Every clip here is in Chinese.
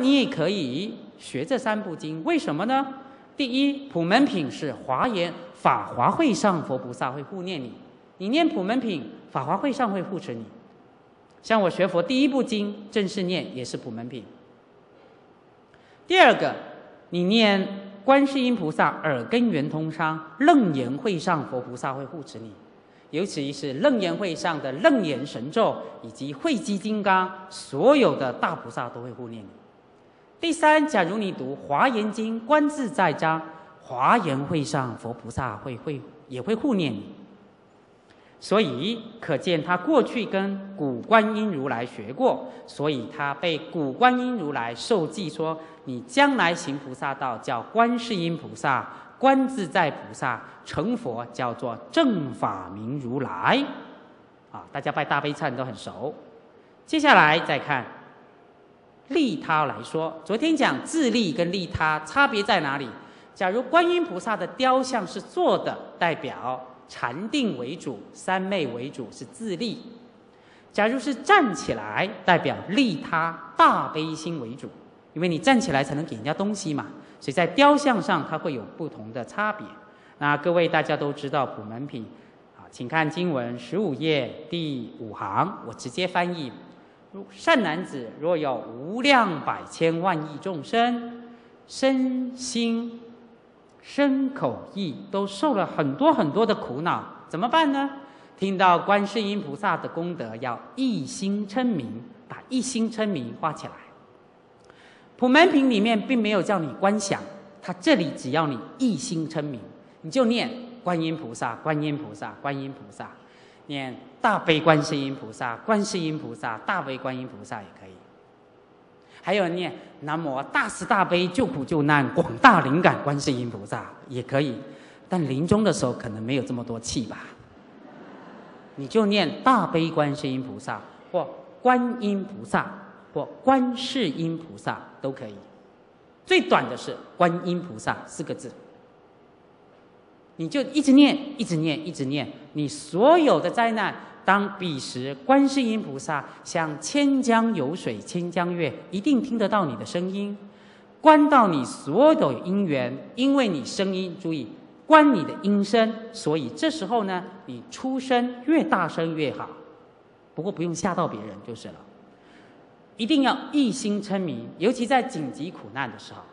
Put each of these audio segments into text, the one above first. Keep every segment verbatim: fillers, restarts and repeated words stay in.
你也可以学这三部经，为什么呢？第一，普门品是华严法华会上佛菩萨会护念你，你念普门品，法华会上会护持你。像我学佛第一部经正式念也是普门品。第二个，你念观世音菩萨耳根圆通商楞严会上佛菩萨会护持你，尤其是楞严会上的楞严神咒以及慧积金刚，所有的大菩萨都会护念你。第三，假如你读华严经观自在章，华严会上佛菩萨会会也会护念你。所以可见他过去跟古观音如来学过，所以他被古观音如来授记说，你将来行菩萨道叫观世音菩萨，观自在菩萨，成佛叫做正法明如来。啊，大家拜大悲忏都很熟。接下来再看利他来说，昨天讲自利跟利他差别在哪里？假如观音菩萨的雕像是坐的，代表禅定为主，三昧为主，是自利；假如是站起来，代表利他，大悲心为主。因为你站起来才能给人家东西嘛，所以在雕像上它会有不同的差别。那各位大家都知道普门品，啊，请看经文十五页第五行，我直接翻译：善男子，若有无量百千万亿众生，身心身口意都受了很多很多的苦恼，怎么办呢？听到观世音菩萨的功德，要一心称名，把一心称名画起来。普门品里面并没有叫你观想，它这里只要你一心称名，你就念观音菩萨、观音菩萨、观音菩萨，念大悲观世音菩萨、观世音菩萨、大悲观音菩萨也可以。还有念南无大慈大悲救苦救难广大灵感观世音菩萨也可以，但临终的时候可能没有这么多气吧，你就念大悲观世音菩萨或观音菩萨或观世音菩萨都可以，最短的是观音菩萨四个字，你就一直念一直念一直念，你所有的灾难，当彼时观世音菩萨像千江有水千江月，一定听得到你的声音，观到你所有的因缘，因为你声音，注意观你的音声，所以这时候呢，你出声越大声越好，不过不用吓到别人就是了。一定要一心称名，尤其在紧急苦难的时候。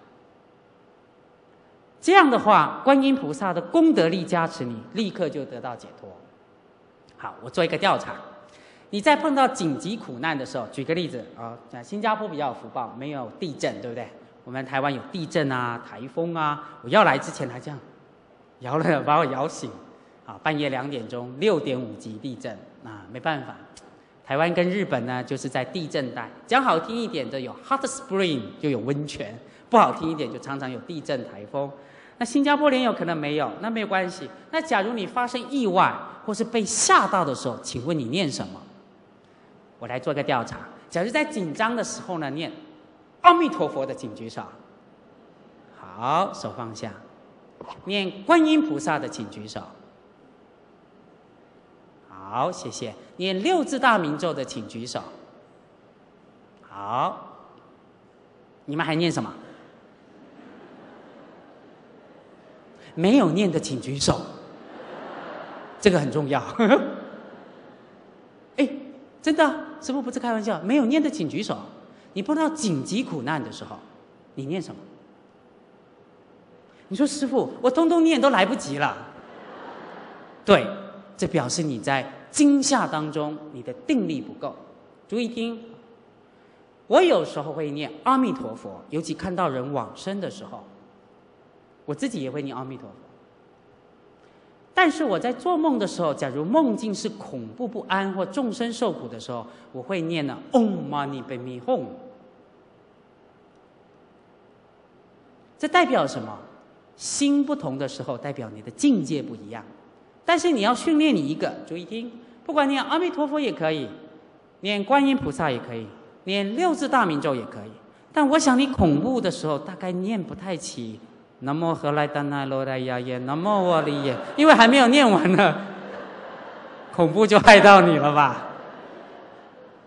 这样的话，观音菩萨的功德力加持你，立刻就得到解脱。好，我做一个调查，你在碰到紧急苦难的时候，举个例子啊，新加坡比较有福报，没有地震，对不对？我们台湾有地震啊、台风啊，我要来之前还这样摇了，把我摇醒。啊，半夜两点钟，六点五级地震啊，没办法。台湾跟日本呢，就是在地震带，讲好听一点的有 hot spring 就有温泉，不好听一点就常常有地震台风。那新加坡连有可能没有，那没有关系。那假如你发生意外或是被吓到的时候，请问你念什么？我来做个调查。假如在紧张的时候呢，念阿弥陀佛的请举手。好，手放下。念观音菩萨的请举手。好，谢谢。念六字大明咒的请举手。好，你们还念什么？没有念的请举手，这个很重要。哎，真的，师父不是开玩笑，没有念的请举手。你碰到紧急苦难的时候，你念什么？你说师父，我通通念都来不及了。对，这表示你在惊吓当中，你的定力不够。注意听，我有时候会念阿弥陀佛，尤其看到人往生的时候，我自己也会念阿弥陀佛。但是我在做梦的时候，假如梦境是恐怖不安或众生受苦的时候，我会念呢 Om Mani Padme Hum。这代表什么？心不同的时候，代表你的境界不一样。但是你要训练你一个，注意听，不管念阿弥陀佛也可以，念观音菩萨也可以，念六字大明咒也可以。但我想你恐怖的时候，大概念不太起南无何来达那罗来呀耶，南无我利耶，因为还没有念完呢，恐怖就害到你了吧？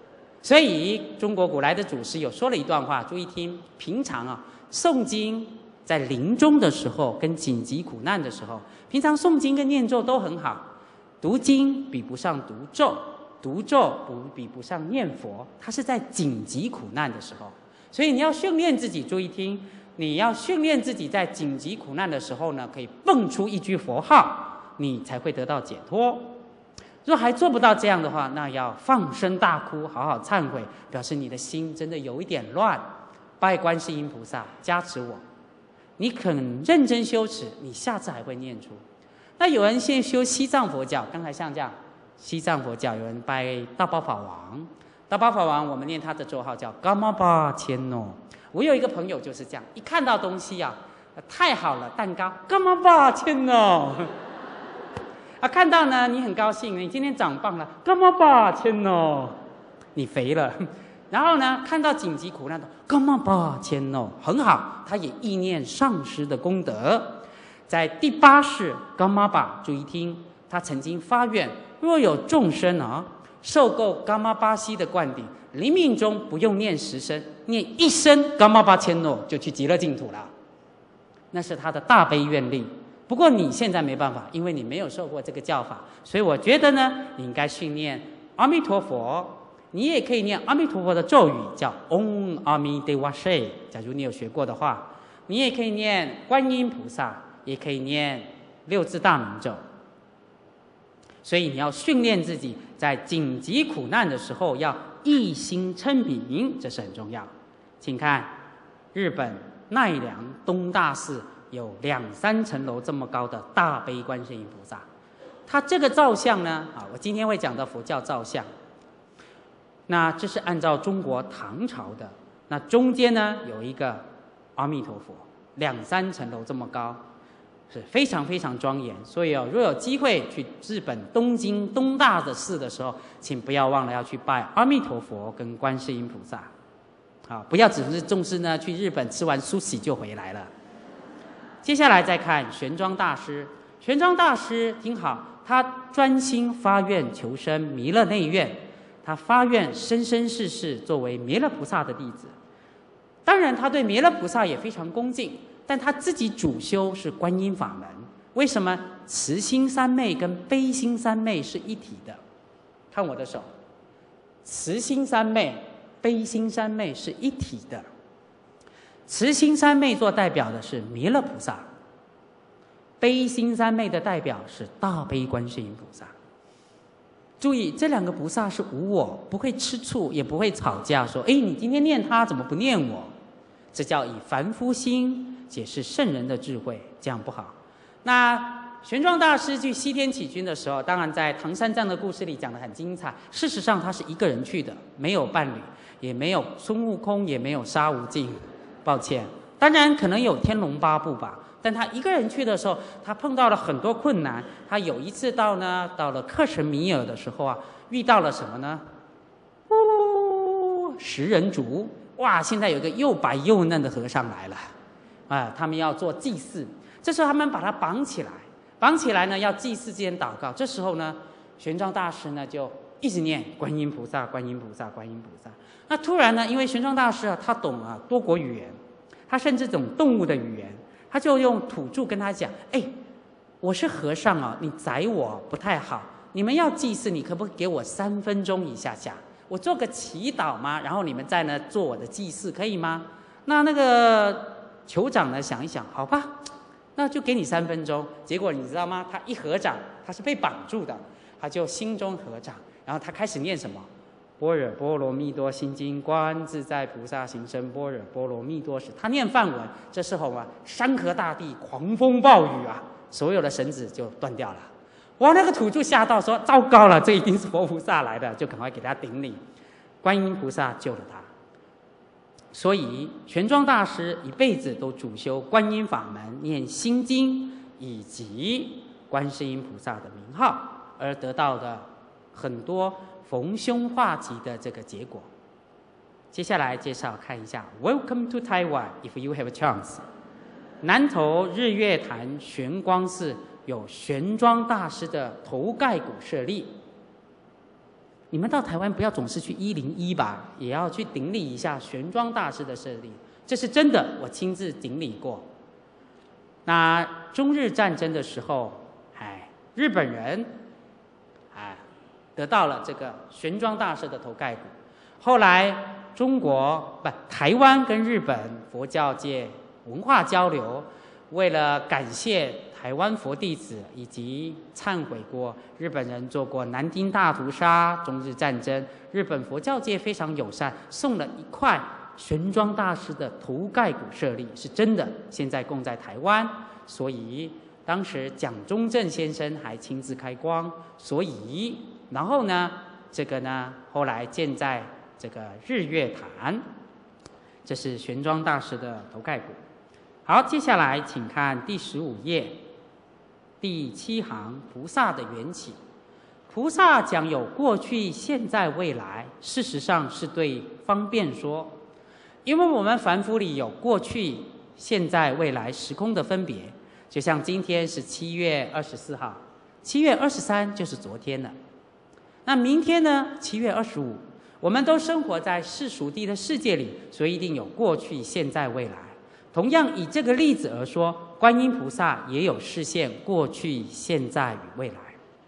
所以中国古来的祖师有说了一段话，注意听：平常啊，诵经在临终的时候跟紧急苦难的时候，平常诵经跟念咒都很好，读经比不上读咒，读咒不比不上念佛，它是在紧急苦难的时候。所以你要训练自己，注意听，你要训练自己在紧急苦难的时候呢，可以蹦出一句佛号，你才会得到解脱。若还做不到这样的话，那要放声大哭，好好忏悔，表示你的心真的有一点乱。拜观世音菩萨加持我，你肯认真修持，你下次还会念出。那有人现在修西藏佛教，刚才像这样，西藏佛教有人拜大宝法王，大宝法王我们念他的咒号叫伽玛巴千诺。我有一个朋友就是这样，一看到东西啊，太好了，蛋糕伽玛巴千诺。啊，看到呢，你很高兴，你今天长胖了，伽玛巴千诺，你肥了。然后呢，看到紧急苦难的伽玛巴千诺，很好，他也意念上师的功德。在第八世伽玛巴，注意听，他曾经发愿，若有众生啊，受够伽玛巴西的灌顶，临命中不用念十声，念一声伽玛巴千诺就去极乐净土了。那是他的大悲愿力。不过你现在没办法，因为你没有受过这个教法，所以我觉得呢，你应该训练阿弥陀佛。你也可以念阿弥陀佛的咒语，叫 Om Ami Devashe。假如你有学过的话，你也可以念观音菩萨，也可以念六字大明咒。所以你要训练自己，在紧急苦难的时候要一心称名，这是很重要。请看日本奈良东大寺。有两三层楼这么高的大悲观世音菩萨，它这个造像呢，啊，我今天会讲到佛教造像。那这是按照中国唐朝的，那中间呢有一个阿弥陀佛，两三层楼这么高，是非常非常庄严。所以哦，若有机会去日本东京东大的寺的时候，请不要忘了要去拜阿弥陀佛跟观世音菩萨，啊，不要只是重视呢去日本吃完苏喜就回来了。接下来再看玄奘大师，玄奘大师听好，他专心发愿求生弥勒内院，他发愿生生世世作为弥勒菩萨的弟子。当然他对弥勒菩萨也非常恭敬，但他自己主修是观音法门。为什么？慈心三昧跟悲心三昧是一体的。看我的手，慈心三昧、悲心三昧是一体的。慈心三昧做代表的是弥勒菩萨，悲心三昧的代表是大悲观世音菩萨。注意，这两个菩萨是无我，不会吃醋，也不会吵架，说：“哎，你今天念他，怎么不念我？”这叫以凡夫心解释圣人的智慧，这样不好。那玄奘大师去西天取经的时候，当然在唐三藏的故事里讲得很精彩。事实上，他是一个人去的，没有伴侣，也没有孙悟空，也没有沙悟净。抱歉，当然可能有天龙八部吧，但他一个人去的时候，他碰到了很多困难。他有一次到呢，到了克什米尔的时候啊，遇到了什么呢？哦，食人族！哇，现在有一个又白又嫩的和尚来了，啊，他们要做祭祀。这时候他们把他绑起来，绑起来呢要祭祀之前祷告。这时候呢，玄奘大师呢就一直念观音菩萨、观音菩萨、观音菩萨。那突然呢，因为玄奘大师啊，他懂啊多国语言，他甚至懂动物的语言，他就用土著跟他讲：“哎，我是和尚啊，你宰我不太好。你们要祭祀，你可不可以给我三分钟一下下？我做个祈祷吗？然后你们再呢做我的祭祀，可以吗？”那那个酋长呢想一想，好吧，那就给你三分钟。结果你知道吗？他一合掌，他是被绑住的，他就心中合掌，然后他开始念什么？般若波罗蜜多心经，观自在菩萨行深般若波罗蜜多时。他念梵文，这时候啊，山河大地狂风暴雨啊，所有的绳子就断掉了。哇，那个土著吓到说：“糟糕了，这一定是佛菩萨来的！”就赶快给他顶礼，观音菩萨救了他。所以玄奘大师一辈子都主修观音法门，念心经以及观世音菩萨的名号，而得到的很多逢凶化吉的这个结果。接下来介绍看一下 Welcome to Taiwan if you have a chance。 南投日月潭玄光寺有玄奘大师的头盖骨舍利。 你们到台湾不要总是去一零一吧，也要去顶礼一下玄奘大师的舍利，这是真的，我亲自顶礼过。那中日战争的时候，哎，日本人哎得到了这个玄奘大师的头盖骨，后来中国不台湾跟日本佛教界文化交流，为了感谢台湾佛弟子以及忏悔过日本人做过南京大屠杀、中日战争，日本佛教界非常友善，送了一块玄奘大师的头盖骨舍利，是真的，现在供在台湾。所以当时蒋中正先生还亲自开光，所以然后呢，这个呢后来建在这个日月潭，这是玄奘大师的头盖骨。好，接下来请看第十五页第七行，菩萨的缘起。菩萨讲有过去、现在、未来，事实上是对方便说，因为我们凡夫里有过去、现在、未来时空的分别。就像今天是七月二十四号，七月二十三就是昨天了。那明天呢？七月二十五，我们都生活在世俗谛的世界里，所以一定有过去、现在、未来。同样以这个例子而说，观音菩萨也有示现过去、现在与未来。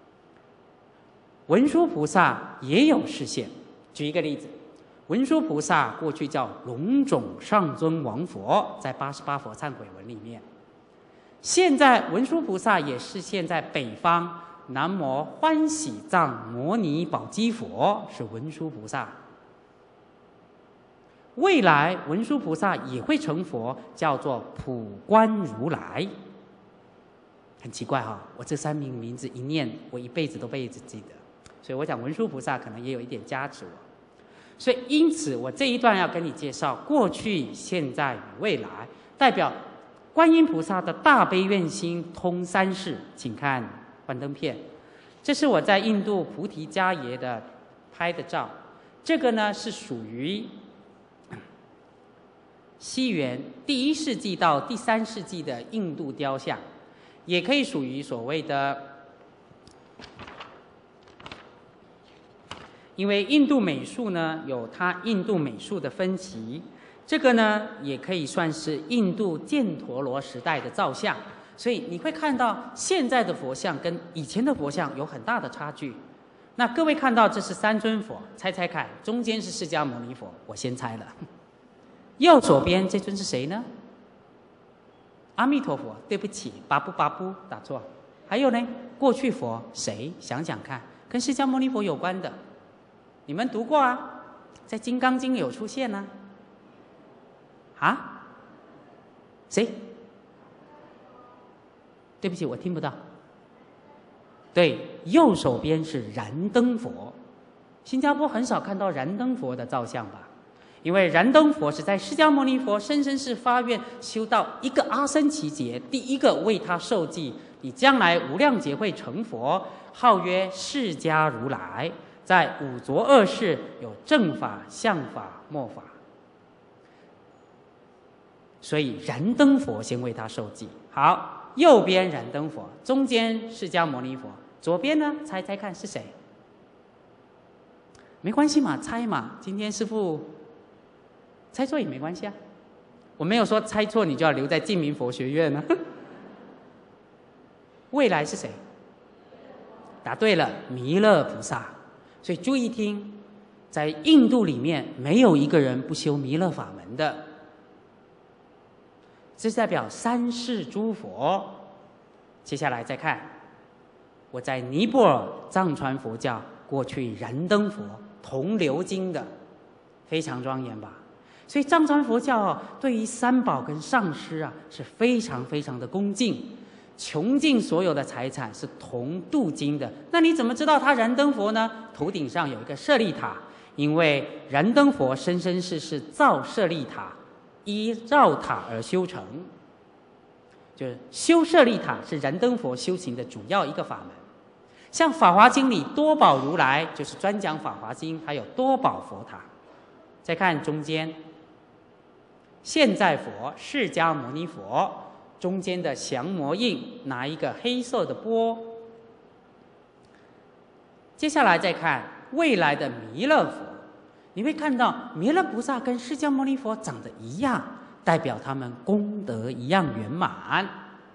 文殊菩萨也有示现。举一个例子，文殊菩萨过去叫龙种上尊王佛，在八十八佛忏悔文里面。现在文殊菩萨也示现在北方，南无欢喜藏摩尼宝积佛，是文殊菩萨。未来文殊菩萨也会成佛，叫做普观如来。很奇怪哈、哦，我这三名名字一念，我一辈子都被子记得。所以我讲文殊菩萨可能也有一点加持我。所以因此我这一段要跟你介绍过去、现在与未来，代表观音菩萨的大悲愿心通三世。请看幻灯片，这是我在印度菩提迦耶的拍的照。这个呢是属于西元第一世纪到第三世纪的印度雕像，也可以属于所谓的，因为印度美术呢有它印度美术的分歧，这个呢也可以算是印度犍陀罗时代的造像，所以你会看到现在的佛像跟以前的佛像有很大的差距。那各位看到这是三尊佛，猜猜看，中间是释迦牟尼佛，我先猜了。右手边这尊是谁呢？阿弥陀佛，对不起，巴布巴布打错。还有呢，过去佛谁？想想看，跟释迦牟尼佛有关的，你们读过啊？在《金刚经》有出现呢、啊。啊？谁？对不起，我听不到。对，右手边是燃灯佛。新加坡很少看到燃灯佛的造像吧？因为燃灯佛是在释迦牟尼佛生生世发愿修到一个阿僧祇劫，第一个为他受记，你将来无量劫会成佛，号曰释迦如来，在五浊恶世有正法、相法、末法，所以燃灯佛先为他受记。好，右边燃灯佛，中间释迦牟尼佛，左边呢？猜猜看是谁？没关系嘛，猜嘛。今天师父猜错也没关系啊，我没有说猜错你就要留在净明佛学院呢、啊。未来是谁？答对了，弥勒菩萨。所以注意听，在印度里面没有一个人不修弥勒法门的，这是代表三世诸佛。接下来再看，我在尼泊尔藏传佛教过去燃灯佛铜鎏金的，非常庄严吧？所以藏传佛教哦，对于三宝跟上师啊是非常非常的恭敬，穷尽所有的财产是铜镀金的。那你怎么知道他燃灯佛呢？头顶上有一个舍利塔，因为燃灯佛生生世世造舍利塔，依绕塔而修成，就是修舍利塔是燃灯佛修行的主要一个法门。像《法华经》里多宝如来就是专讲《法华经》，还有多宝佛塔。再看中间。现在佛释迦牟尼佛中间的降魔印拿一个黑色的钵。接下来再看未来的弥勒佛，你会看到弥勒菩萨跟释迦牟尼佛长得一样，代表他们功德一样圆满。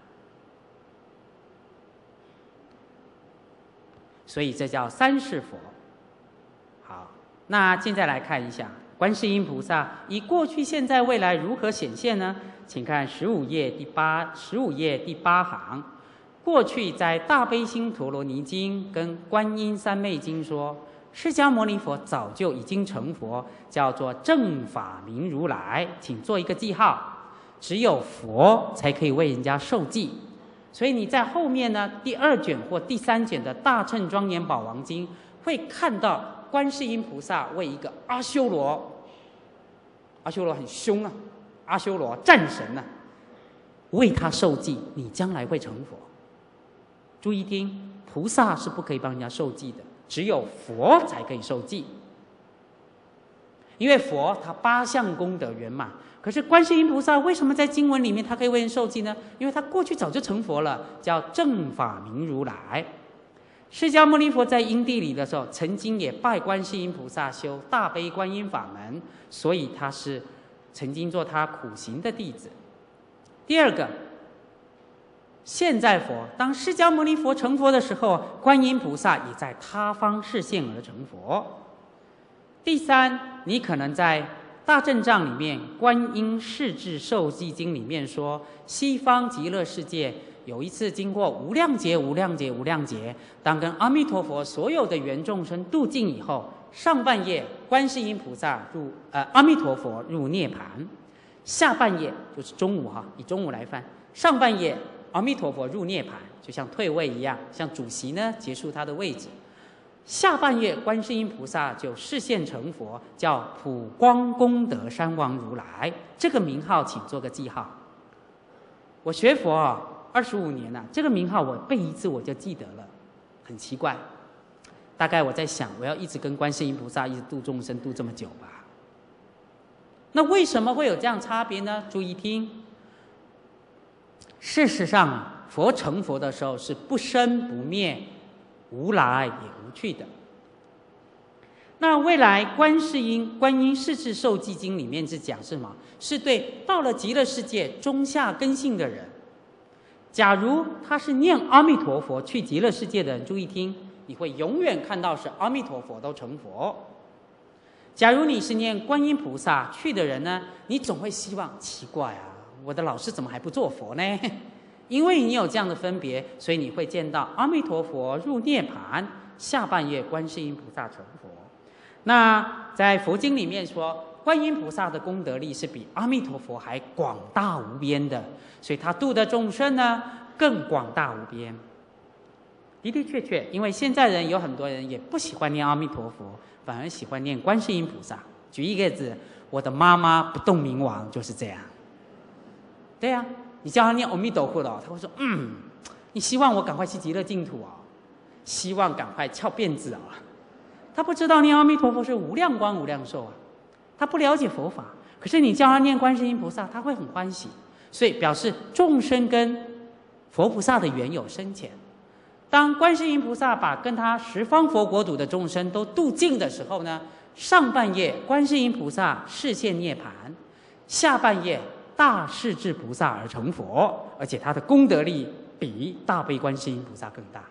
所以这叫三世佛。好，那现在来看一下观世音菩萨以过去、现在、未来如何显现呢？请看十五页第八十五页第八行。过去在大悲心陀罗尼经跟观音三昧经说，释迦牟尼佛早就已经成佛，叫做正法明如来，请做一个记号。只有佛才可以为人家受记，所以你在后面呢第二卷或第三卷的大乘庄严宝王经会看到观世音菩萨为一个阿修罗，阿修罗很凶啊，阿修罗战神啊，为他受记，你将来会成佛。注意听，菩萨是不可以帮人家受记的，只有佛才可以受记。因为佛他八项功德圆满，可是观世音菩萨为什么在经文里面他可以为人受记呢？因为他过去早就成佛了，叫正法明如来。释迦牟尼佛在因地里的时候，曾经也拜观世音菩萨修大悲观音法门，所以他是曾经做他苦行的弟子。第二个，现在佛当释迦牟尼佛成佛的时候，观音菩萨也在他方示现而成佛。第三，你可能在大正藏里面《观音世智受记经》里面说，西方极乐世界有一次经过无量劫、无量劫、无量劫，当跟阿弥陀佛所有的缘众生度尽以后，上半夜观世音菩萨入呃阿弥陀佛入涅槃，下半夜就是中午哈，以中午来翻，上半夜阿弥陀佛入涅槃，就像退位一样，像主席呢结束他的位置。下半夜观世音菩萨就示现成佛，叫普光功德山王如来，这个名号请做个记号。我学佛啊二十五年了，这个名号我背一次我就记得了，很奇怪。大概我在想，我要一直跟观世音菩萨一直度众生度这么久吧。那为什么会有这样差别呢？注意听，事实上佛成佛的时候是不生不灭，无来也无去的。那未来观世音观音世智受记经里面是讲什么？是对到了极乐世界中下根性的人，假如他是念阿弥陀佛去极乐世界的人，注意听，你会永远看到是阿弥陀佛都成佛。假如你是念观音菩萨去的人呢，你总会希望，奇怪啊，我的老师怎么还不做佛呢？因为你有这样的分别，所以你会见到阿弥陀佛入涅槃，下半夜观世音菩萨成佛。那在佛经里面说，观音菩萨的功德力是比阿弥陀佛还广大无边的，所以他度的众生呢更广大无边。的的确确，因为现在人有很多人也不喜欢念阿弥陀佛，反而喜欢念观世音菩萨。举一个例子，我的妈妈不动明王就是这样。对啊，你叫他念阿弥陀佛了，他会说：“嗯，你希望我赶快去极乐净土啊，希望赶快翘辫子啊。”他不知道念阿弥陀佛是无量光无量寿啊，他不了解佛法。可是你叫他念观世音菩萨，他会很欢喜，所以表示众生跟佛菩萨的缘有深浅。当观世音菩萨把跟他十方佛国土的众生都度尽的时候呢，上半夜观世音菩萨示现涅槃，下半夜大势至菩萨而成佛，而且他的功德力比大悲观世音菩萨更大。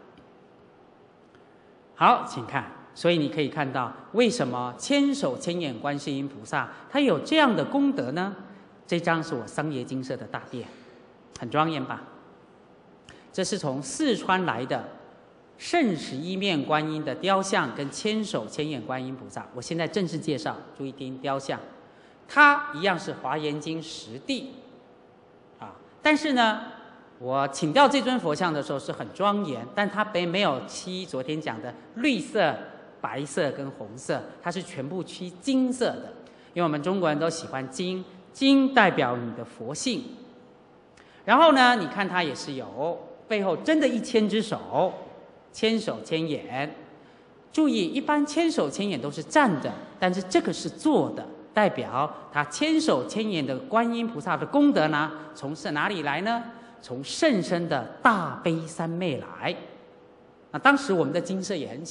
好，请看，所以你可以看到为什么千手千眼观世音菩萨他有这样的功德呢？这张是我桑耶精舍的大殿，很庄严吧？这是从四川来的圣十一面观音的雕像跟千手千眼观音菩萨。我现在正式介绍，注意听雕像，它一样是华严经实地啊，但是呢，我请掉这尊佛像的时候是很庄严，但它并没有漆昨天讲的绿色、白色跟红色，它是全部漆金色的，因为我们中国人都喜欢金，金代表你的佛性。然后呢，你看它也是有背后真的一千只手，千手千眼。注意，一般千手千眼都是站的，但是这个是坐的，代表他千手千眼的观音菩萨的功德呢，从是哪里来呢？从甚深的大悲三昧来。那当时我们的精舍也很小，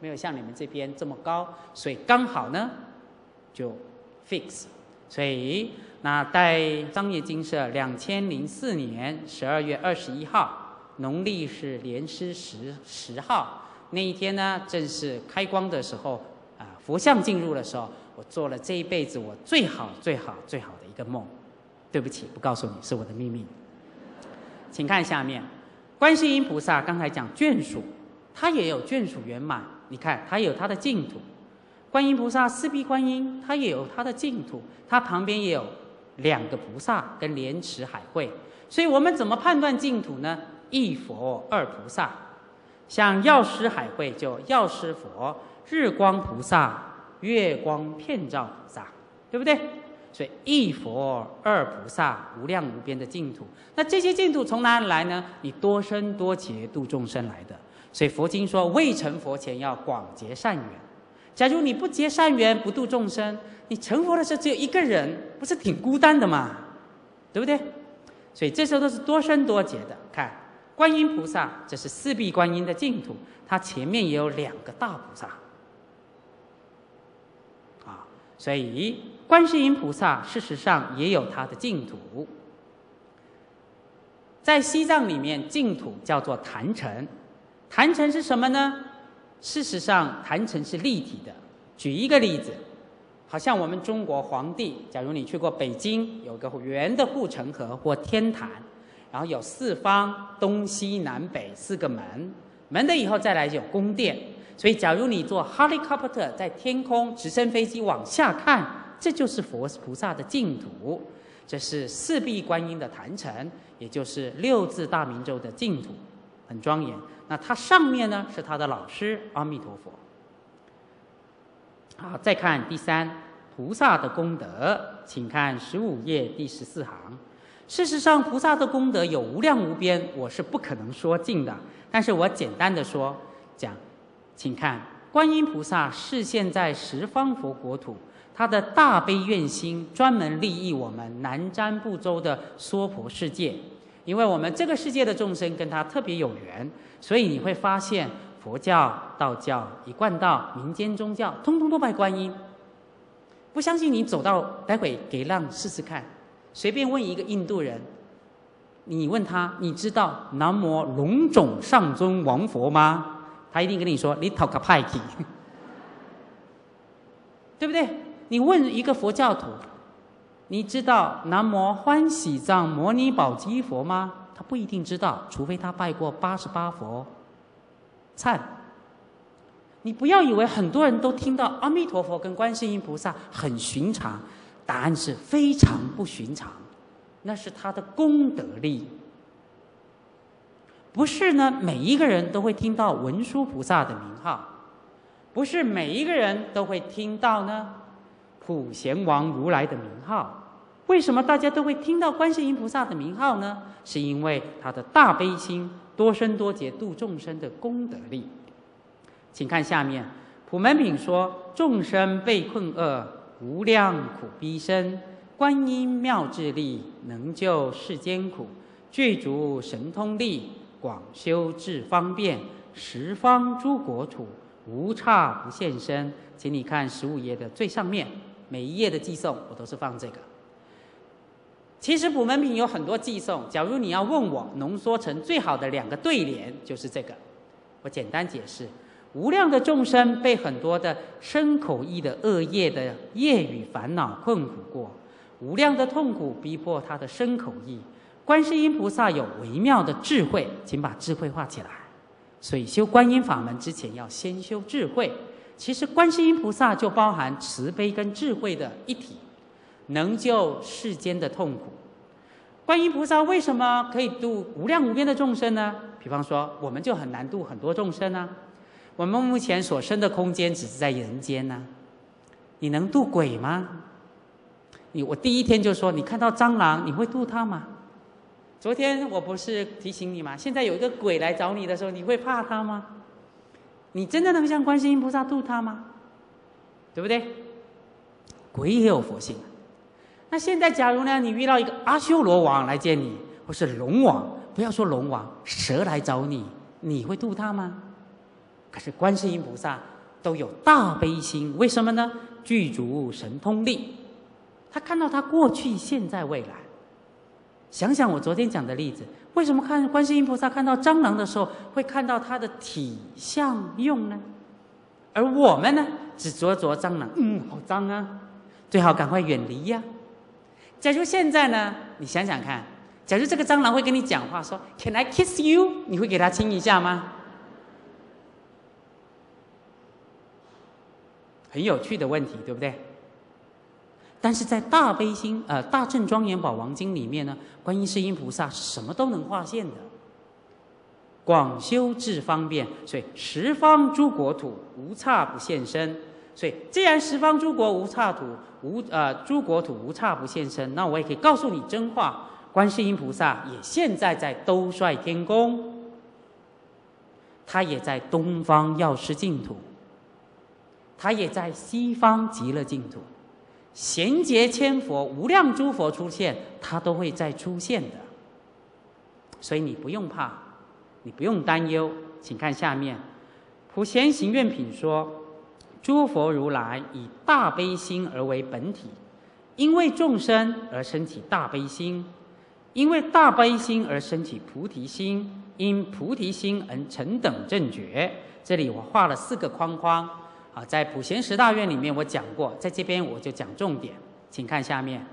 没有像你们这边这么高，所以刚好呢就 fix。所以那在商业金社两千零四年十二月二十一号，农历是莲师十十号那一天呢，正是开光的时候啊，佛像进入的时候，我做了这一辈子我最好最好最好的一个梦。对不起，不告诉你，是我的秘密。请看下面，观世音菩萨刚才讲眷属，他也有眷属圆满。你看，他有他的净土。观音菩萨四臂观音，他也有他的净土，他旁边也有两个菩萨跟莲池海会。所以我们怎么判断净土呢？一佛二菩萨。像药师海会就药师佛、日光菩萨、月光遍照菩萨，对不对？所以一佛二菩萨，无量无边的净土。那这些净土从哪里来呢？你多生多劫度众生来的。所以佛经说，未成佛前要广结善缘。假如你不结善缘，不度众生，你成佛的时候只有一个人，不是挺孤单的嘛？对不对？所以这时候都是多生多劫的。看观音菩萨，这是四臂观音的净土，它前面也有两个大菩萨。啊，所以观世音菩萨事实上也有他的净土。在西藏里面，净土叫做坛城。坛城是什么呢？事实上，坛城是立体的。举一个例子，好像我们中国皇帝，假如你去过北京，有个圆的护城河或天坛，然后有四方东西南北四个门，门的以后再来有宫殿。所以，假如你坐 helicopter 在天空直升飞机往下看，这就是佛菩萨的净土。这是四臂观音的坛城，也就是六字大明咒的净土，很庄严。那它上面呢是他的老师阿弥陀佛。好，再看第三，菩萨的功德，请看十五页第十四行。事实上，菩萨的功德有无量无边，我是不可能说尽的。但是我简单的说讲，请看观音菩萨是现在十方佛国土，他的大悲愿心专门利益我们南瞻部洲的娑婆世界。因为我们这个世界的众生跟他特别有缘，所以你会发现佛教、道教、一贯道、民间宗教通通都拜观音。不相信你走到，待会给让试试看，随便问一个印度人，你问他，你知道南无龙种上尊王佛吗？他一定跟你说你讨个派去，对不对？你问一个佛教徒，你知道南无欢喜藏摩尼宝积佛吗？他不一定知道，除非他拜过八十八佛忏。你不要以为很多人都听到阿弥陀佛跟观世音菩萨很寻常，答案是非常不寻常，那是他的功德力。不是呢，每一个人都会听到文殊菩萨的名号，不是每一个人都会听到呢普贤王如来的名号。为什么大家都会听到观世音菩萨的名号呢？是因为他的大悲心、多生多劫度众生的功德力。请看下面，普门品说：众生被困厄，无量苦逼身，观音妙智力，能救世间苦，具足神通力，广修智方便，十方诸国土，无刹不现身。请你看十五页的最上面，每一页的寄颂我都是放这个。其实普门品有很多寄颂，假如你要问我浓缩成最好的两个对联，就是这个。我简单解释：无量的众生被很多的身口意的恶业的业与烦恼困苦过，无量的痛苦逼迫他的身口意。观世音菩萨有微妙的智慧，请把智慧画起来。所以修观音法门之前要先修智慧。其实观世音菩萨就包含慈悲跟智慧的一体，能救世间的痛苦。观音菩萨为什么可以度无量无边的众生呢？比方说，我们就很难度很多众生啊。我们目前所生的空间只是在人间啊，你能度鬼吗？你我第一天就说，你看到蟑螂，你会度它吗？昨天我不是提醒你吗？现在有一个鬼来找你的时候，你会怕他吗？你真的能像观世音菩萨度他吗？对不对？鬼也有佛性。那现在假如呢，你遇到一个阿修罗王来见你，或是龙王，不要说龙王，蛇来找你，你会度他吗？可是观世音菩萨都有大悲心。为什么呢？具足神通力，他看到他过去、现在、未来。想想我昨天讲的例子，为什么看观世音菩萨看到蟑螂的时候，会看到它的体相用呢？而我们呢，只着着蟑螂，嗯，好脏啊，最好赶快远离呀。假如现在呢，你想想看，假如这个蟑螂会跟你讲话说 "Can I kiss you"， 你会给它亲一下吗？很有趣的问题，对不对？但是在大悲心呃大正庄严宝王经里面呢，观音世音菩萨是什么都能化现的，广修智方便，所以十方诸国土无差不现身。所以既然十方诸国无差土无呃诸国土无差不现身，那我也可以告诉你真话，观世音菩萨也现在在兜率天宫，他也在东方药师净土，他也在西方极乐净土，贤劫千佛无量诸佛出现，他都会再出现的。所以你不用怕，你不用担忧。请看下面，普贤行愿品说，诸佛如来以大悲心而为本体，因为众生而生起大悲心，因为大悲心而生起菩提心，因菩提心而成等正觉。这里我画了四个框框啊，在普贤十大愿里面我讲过，在这边我就讲重点，请看下面。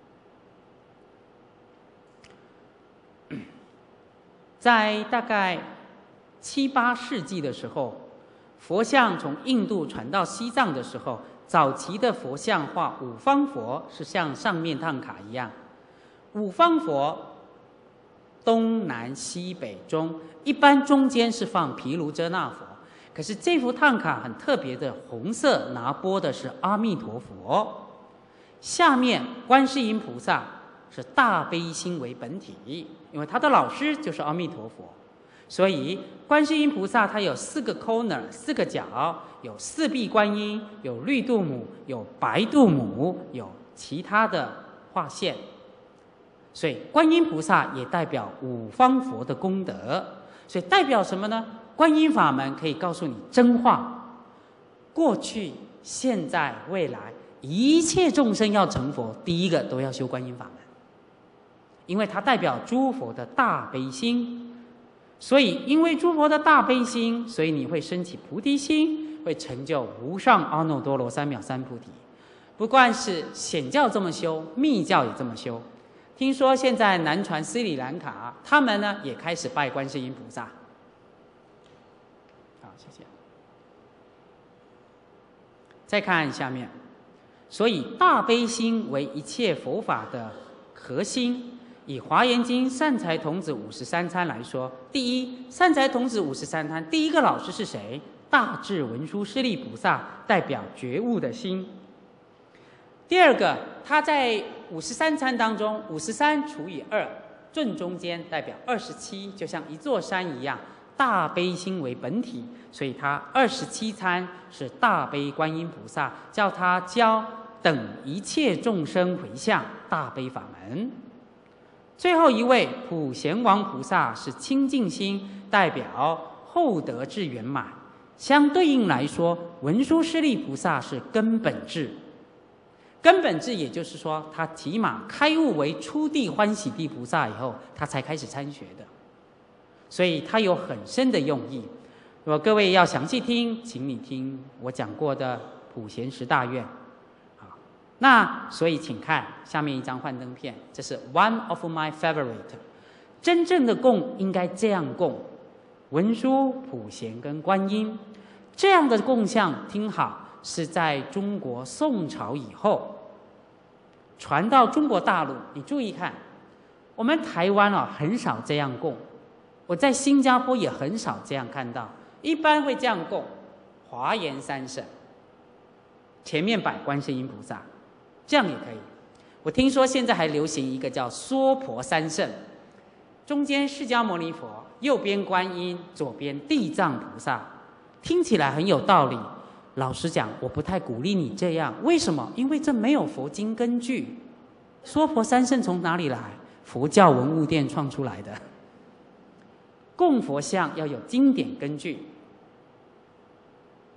在大概七八世纪的时候，佛像从印度传到西藏的时候，早期的佛像画五方佛，是像上面唐卡一样，五方佛东南西北中，一般中间是放毗卢遮那佛。可是这幅唐卡很特别的，红色拿钵的是阿弥陀佛，下面观世音菩萨是大悲心为本体，因为他的老师就是阿弥陀佛，所以观世音菩萨它有四个 corner， 四个角，有四臂观音，有绿度母，有白度母，有其他的画线。所以观音菩萨也代表五方佛的功德，所以代表什么呢？观音法门可以告诉你真话，过去、现在、未来，一切众生要成佛，第一个都要修观音法门，因为它代表诸佛的大悲心。所以因为诸佛的大悲心，所以你会升起菩提心，会成就无上阿耨多罗三藐三菩提。不管是显教这么修，密教也这么修。听说现在南传斯里兰卡，他们呢也开始拜观世音菩萨。好，谢谢。再看下面，所以大悲心为一切佛法的核心。以华严经善财童子五十三参来说，第一，善财童子五十三参第一个老师是谁？大智文殊师利菩萨，代表觉悟的心。第二个，他在五十三参当中，五十三除以二，正中间代表二十七，就像一座山一样，大悲心为本体，所以他二十七参是大悲观音菩萨，叫他教等一切众生回向大悲法门。最后一位普贤王菩萨是清净心，代表厚德智圆满。相对应来说，文殊师利菩萨是根本智。根本智也就是说，他起码开悟为初地欢喜地菩萨以后，他才开始参学的，所以他有很深的用意。如果各位要详细听，请你听我讲过的普贤十大愿。那所以请看下面一张幻灯片，这是 one of my favorite。 真正的供应该这样供，文殊、普贤跟观音这样的供像，听好，是在中国宋朝以后传到中国大陆。你注意看，我们台湾啊很少这样供，我在新加坡也很少这样看到，一般会这样供华严三圣，前面摆观世音菩萨，这样也可以。我听说现在还流行一个叫娑婆三圣，中间释迦牟尼佛，右边观音，左边地藏菩萨，听起来很有道理。老实讲，我不太鼓励你这样。为什么？因为这没有佛经根据。娑婆三圣从哪里来？佛教文物店创出来的。供佛像要有经典根据。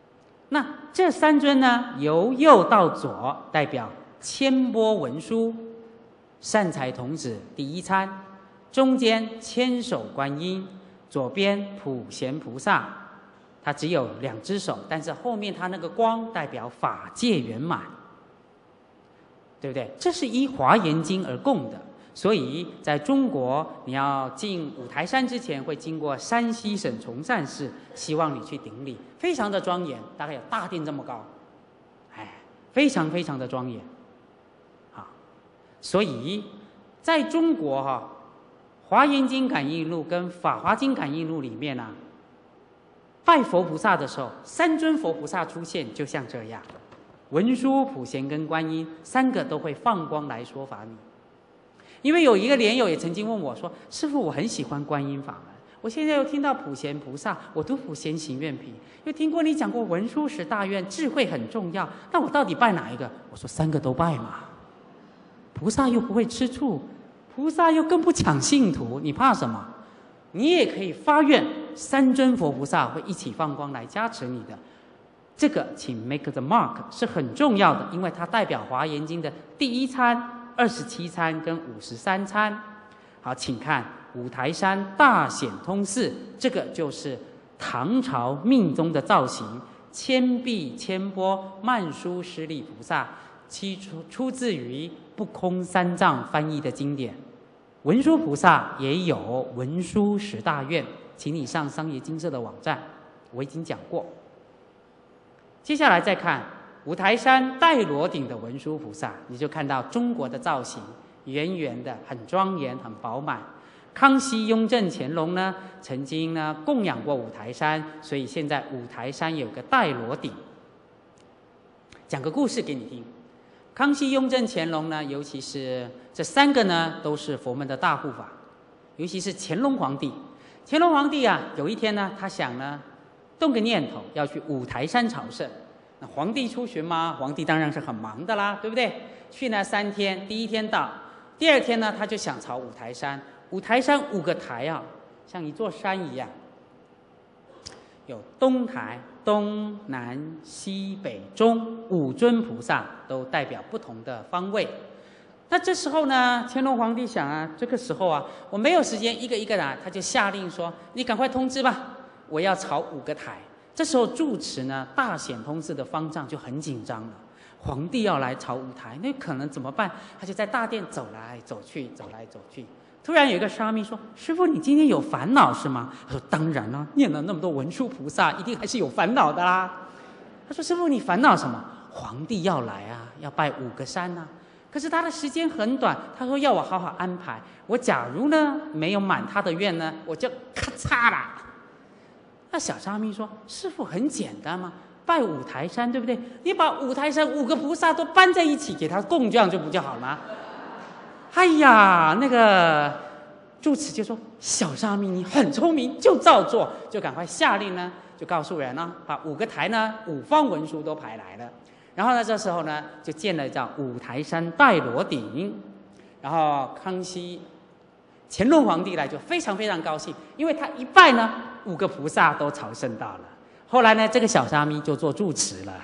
那这三尊呢，由右到左代表千波文殊、善财童子第一参，中间千手观音，左边普贤菩萨，他只有两只手，但是后面他那个光代表法界圆满，对不对？这是依华严经而供的。所以在中国，你要进五台山之前，会经过山西省崇善寺，希望你去顶礼，非常的庄严，大概有大殿这么高，哎，非常非常的庄严，啊，所以在中国哈、啊，《华严经感应录》跟《法华经感应录》里面啊，拜佛菩萨的时候，三尊佛菩萨出现，就像这样，文殊、普贤跟观音三个都会放光来说法你。因为有一个莲友也曾经问我说：“师父，我很喜欢观音法门，我现在又听到普贤菩萨，我读普贤行愿品，又听过你讲过文殊十大愿，智慧很重要，那我到底拜哪一个？”我说：“三个都拜嘛，菩萨又不会吃醋，菩萨又更不抢信徒，你怕什么？你也可以发愿，三尊佛菩萨会一起放光来加持你的。这个请 make the mark 是很重要的，因为它代表华严经的第一参。”二十七参跟五十三参，好，请看五台山大显通寺，这个就是唐朝密宗的造型，千臂千波曼殊师利菩萨，其出出自于不空三藏翻译的经典。文殊菩萨也有文殊十大愿，请你上商业精舍的网站，我已经讲过。接下来再看五台山带螺顶的文殊菩萨，你就看到中国的造型，圆圆的，很庄严，很饱满。康熙、雍正、乾隆呢，曾经呢供养过五台山，所以现在五台山有个带螺顶。讲个故事给你听。康熙、雍正、乾隆呢，尤其是这三个呢，都是佛门的大护法。尤其是乾隆皇帝，乾隆皇帝啊，有一天呢，他想呢，动个念头要去五台山朝圣。那皇帝出巡嘛，皇帝当然是很忙的啦，对不对？去那三天，第一天到，第二天呢，他就想朝五台山。五台山五个台啊，像一座山一样，有东台、东南西北中五尊菩萨，都代表不同的方位。那这时候呢，乾隆皇帝想啊，这个时候啊，我没有时间一个一个来，他就下令说：“你赶快通知吧，我要朝五个台。”这时候住持呢，大显通寺的方丈就很紧张了。皇帝要来朝五台，那可能怎么办？他就在大殿走来走去，走来走去。突然有一个沙弥说：“师父，你今天有烦恼是吗？”他说：“当然了，念了那么多文殊菩萨，一定还是有烦恼的啦。”他说：“师父，你烦恼什么？皇帝要来啊，要拜五个山啊。可是他的时间很短，他说要我好好安排。我假如呢没有满他的愿呢，我就咔嚓啦。”那小沙弥说：“师父很简单嘛，拜五台山，对不对？你把五台山五个菩萨都搬在一起，给他供这样就不就好了吗？”哎呀，那个住持就说：“小沙弥你很聪明，就照做。”就赶快下令呢，就告诉人呢，把五个台呢五方文殊都排来了。然后呢，这时候呢就建了叫五台山带螺顶。然后康熙、乾隆皇帝来就非常非常高兴，因为他一拜呢，五个菩萨都朝圣到了。后来呢，这个小沙弥就做住持了。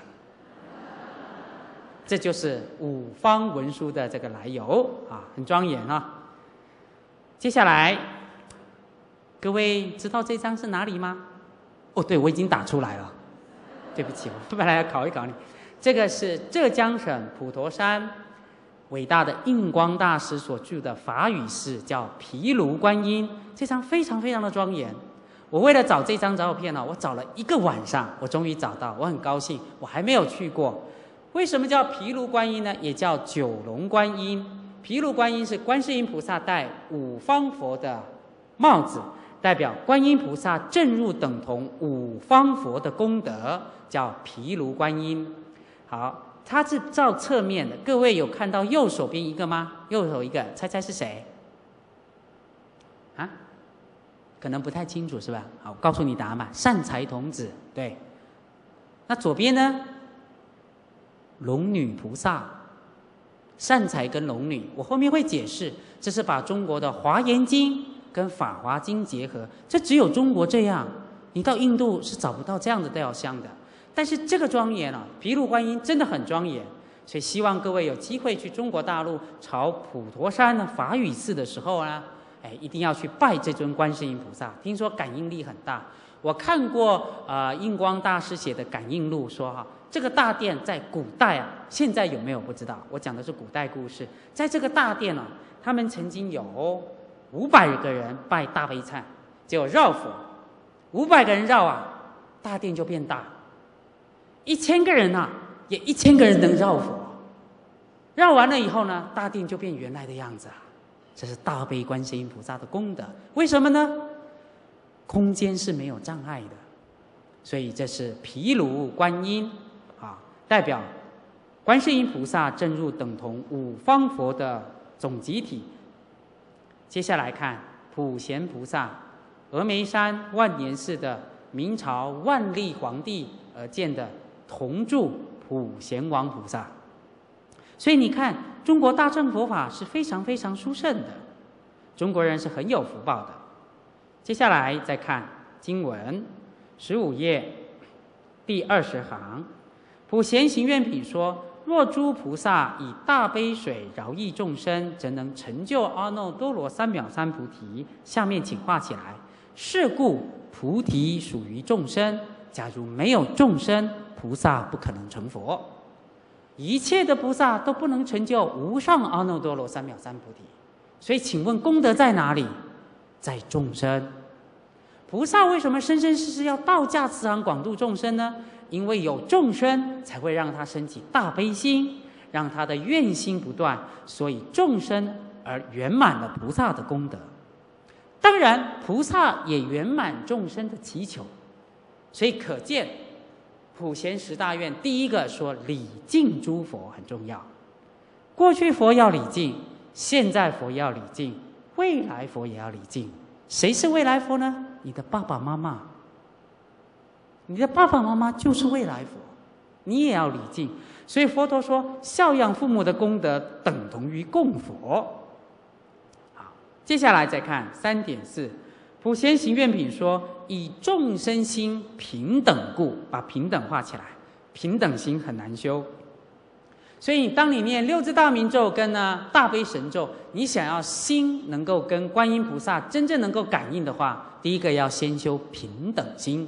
这就是五方文殊的这个来由啊，很庄严啊。接下来，各位知道这张是哪里吗？哦，对，我已经打出来了，对不起，我本来要考一考你。这个是浙江省普陀山伟大的印光大师所著的法语释，叫毗卢观音。这张非常非常的庄严。我为了找这张照片呢，我找了一个晚上，我终于找到，我很高兴，我还没有去过。为什么叫毗卢观音呢？也叫九龙观音。毗卢观音是观世音菩萨戴五方佛的帽子，代表观音菩萨正入等同五方佛的功德，叫毗卢观音。好，它是照侧面的，各位有看到右手边一个吗？右手一个，猜猜是谁？啊？可能不太清楚是吧？好，我告诉你答案吧，善财童子。对。那左边呢？龙女菩萨，善财跟龙女，我后面会解释，这是把中国的华严经跟法华经结合，这只有中国这样，你到印度是找不到这样的雕像的。 但是这个庄严啊，毗卢观音真的很庄严，所以希望各位有机会去中国大陆朝普陀山的法语寺的时候呢，哎，一定要去拜这尊观世音菩萨。听说感应力很大，我看过呃印光大师写的感应录，说哈、啊，这个大殿在古代啊，现在有没有不知道？我讲的是古代故事，在这个大殿啊，他们曾经有五百个人拜大悲忏，结果绕佛，五百个人绕啊，大殿就变大。一千个人啊，也一千个人能绕佛，绕完了以后呢，大殿就变原来的样子啊。这是大悲观世音菩萨的功德。为什么呢？空间是没有障碍的，所以这是毗卢观音啊，代表观世音菩萨正入等同五方佛的总集体。接下来看普贤菩萨，峨眉山万年寺的明朝万历皇帝而建的同住普贤王菩萨。所以你看，中国大乘佛法是非常非常殊胜的，中国人是很有福报的。接下来再看经文十五页第二十行，普贤行愿品说：若诸菩萨以大悲水饶益众生，则能成就阿耨多罗三藐三菩提。下面请画起来。是故菩提属于众生，假如没有众生，菩萨不可能成佛。一切的菩萨都不能成就无上阿耨多罗三藐三菩提。所以请问功德在哪里？在众生。菩萨为什么生生世世要道驾慈航广度众生呢？因为有众生才会让他升起大悲心，让他的愿心不断，所以众生而圆满了菩萨的功德。当然菩萨也圆满众生的祈求。所以可见普贤十大愿第一个说礼敬诸佛很重要。过去佛要礼敬，现在佛要礼敬，未来佛也要礼敬。谁是未来佛呢？你的爸爸妈妈。你的爸爸妈妈就是未来佛，你也要礼敬。所以佛陀说，孝养父母的功德等同于供佛。好，接下来再看三点四，普贤行愿品说：以众生心平等故，把平等画起来。平等心很难修，所以当你念六字大明咒跟呢大悲神咒，你想要心能够跟观音菩萨真正能够感应的话，第一个要先修平等心。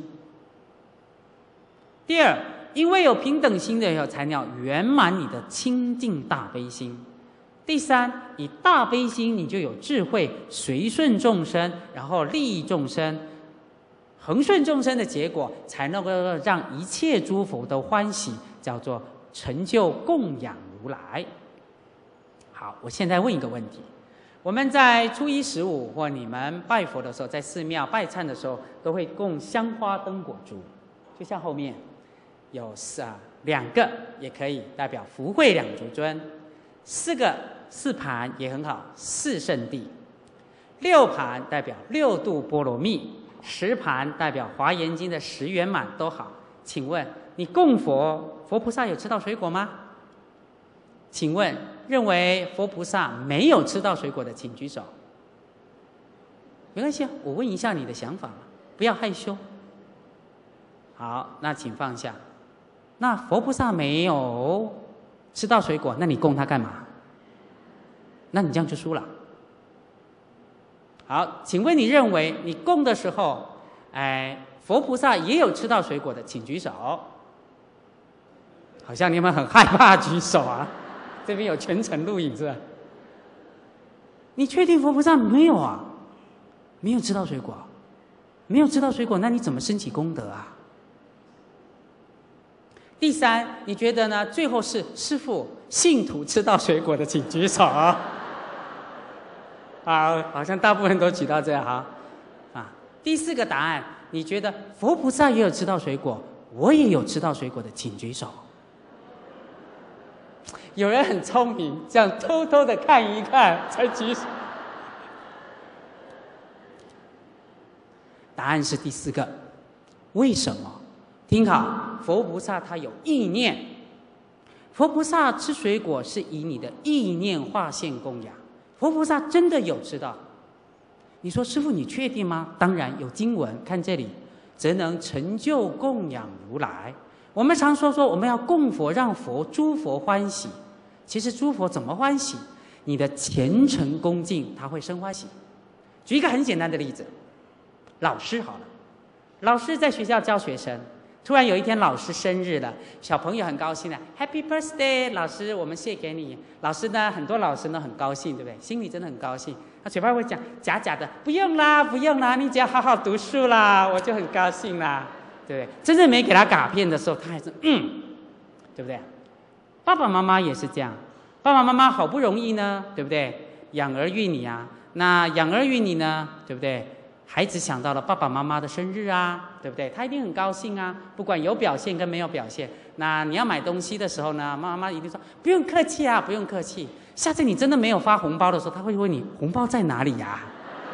第二，因为有平等心的有才能圆满你的清净大悲心。第三，以大悲心你就有智慧，随顺众生，然后利益众生，恒顺众生的结果，才能够让一切诸佛都欢喜，叫做成就供养如来。好，我现在问一个问题：我们在初一十五或你们拜佛的时候，在寺庙拜忏的时候，都会供香花灯果烛，就像后面有啊两个也可以代表福慧两足尊，四个四盘也很好，四圣谛，六盘代表六度波罗蜜，十盘代表华严经的十圆满都好。请问你供佛，佛菩萨有吃到水果吗？请问认为佛菩萨没有吃到水果的请举手。没关系啊，我问一下你的想法嘛，不要害羞。好，那请放下。那佛菩萨没有吃到水果，那你供他干嘛？那你这样就输了。好，请问你认为你供的时候，哎，佛菩萨也有吃到水果的，请举手。好像你们很害怕举手啊，这边有全程录影是吧？你确定佛菩萨没有啊？没有吃到水果，没有吃到水果，那你怎么升起功德啊？第三，你觉得呢？最后是师父信徒吃到水果的，请举手啊！啊，好像大部分都举到这哈。啊，第四个答案，你觉得佛菩萨也有吃到水果，我也有吃到水果的，请举手。有人很聪明，这样偷偷的看一看才举手。答案是第四个，为什么？听好，佛菩萨他有意念，佛菩萨吃水果是以你的意念化现供养，佛菩萨真的有吃到。你说师父你确定吗？当然有经文，看这里，则能成就供养如来。 我们常说说我们要供佛，让佛诸佛欢喜。其实诸佛怎么欢喜？你的虔诚恭敬，他会生欢喜。举一个很简单的例子，老师好了，老师在学校教学生，突然有一天老师生日了，小朋友很高兴的 ，Happy Birthday， 老师，我们谢给你。老师呢，很多老师呢很高兴，对不对？心里真的很高兴，他嘴巴会讲假假的，不用啦，不用啦，你只要好好读书啦，我就很高兴啦，对不对？真正没给他卡片的时候，他还是嗯，对不对？爸爸妈妈也是这样，爸爸妈妈好不容易呢，对不对？养儿育女啊，那养儿育女呢，对不对？孩子想到了爸爸妈妈的生日啊，对不对？他一定很高兴啊，不管有表现跟没有表现。那你要买东西的时候呢，妈妈一定说不用客气啊，不用客气。下次你真的没有发红包的时候，他会问你红包在哪里呀？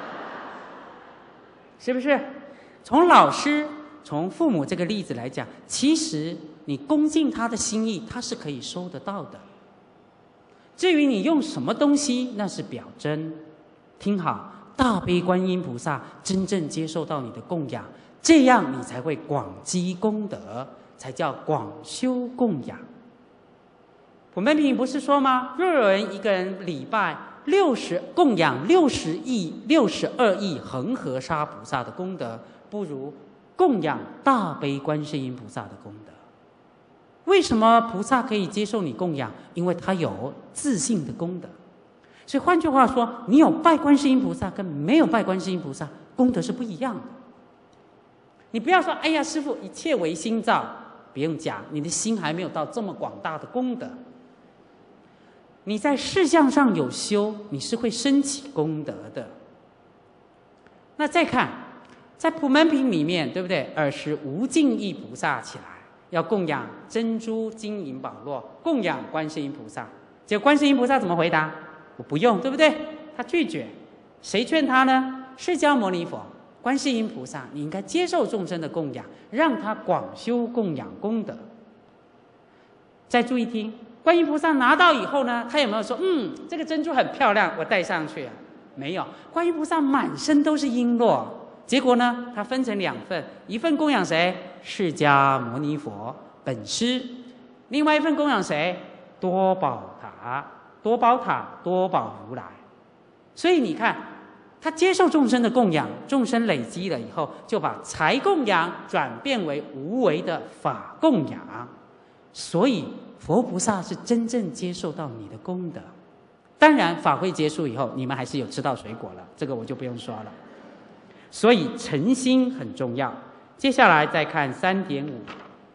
是不是？从老师、从父母这个例子来讲，其实你恭敬他的心意，他是可以收得到的。至于你用什么东西，那是表征。听好。大悲观音菩萨真正接受到你的供养，这样你才会广积功德，才叫广修供养。普门品不是说吗？若有人一个人礼拜六十供养六十亿、六十二亿恒河沙菩萨的功德，不如供养大悲观世音菩萨的功德。为什么菩萨可以接受你供养？因为他有自信的功德。所以换句话说，你有拜观世音菩萨跟没有拜观世音菩萨功德是不一样的。你不要说哎呀师父一切唯心造，不用讲，你的心还没有到这么广大的功德。你在事项上有修，你是会升起功德的。那再看在普门品里面，对不对？尔时无尽意菩萨起来，要供养珍珠金银宝络，供养观世音菩萨。结果观世音菩萨怎么回答？我不用，对不对？他拒绝。谁劝他呢？释迦牟尼佛、观世音菩萨，你应该接受众生的供养，让他广修供养功德。再注意听，观音菩萨拿到以后呢，他有没有说嗯，这个珍珠很漂亮，我带上去啊？没有，观音菩萨满身都是璎珞。结果呢，他分成两份，一份供养谁？释迦牟尼佛本师，另外一份供养谁？多宝塔。多宝塔、多宝如来。所以你看，他接受众生的供养，众生累积了以后，就把财供养转变为无为的法供养。所以佛菩萨是真正接受到你的功德。当然法会结束以后，你们还是有吃到水果了，这个我就不用说了。所以诚心很重要。接下来再看 三点五。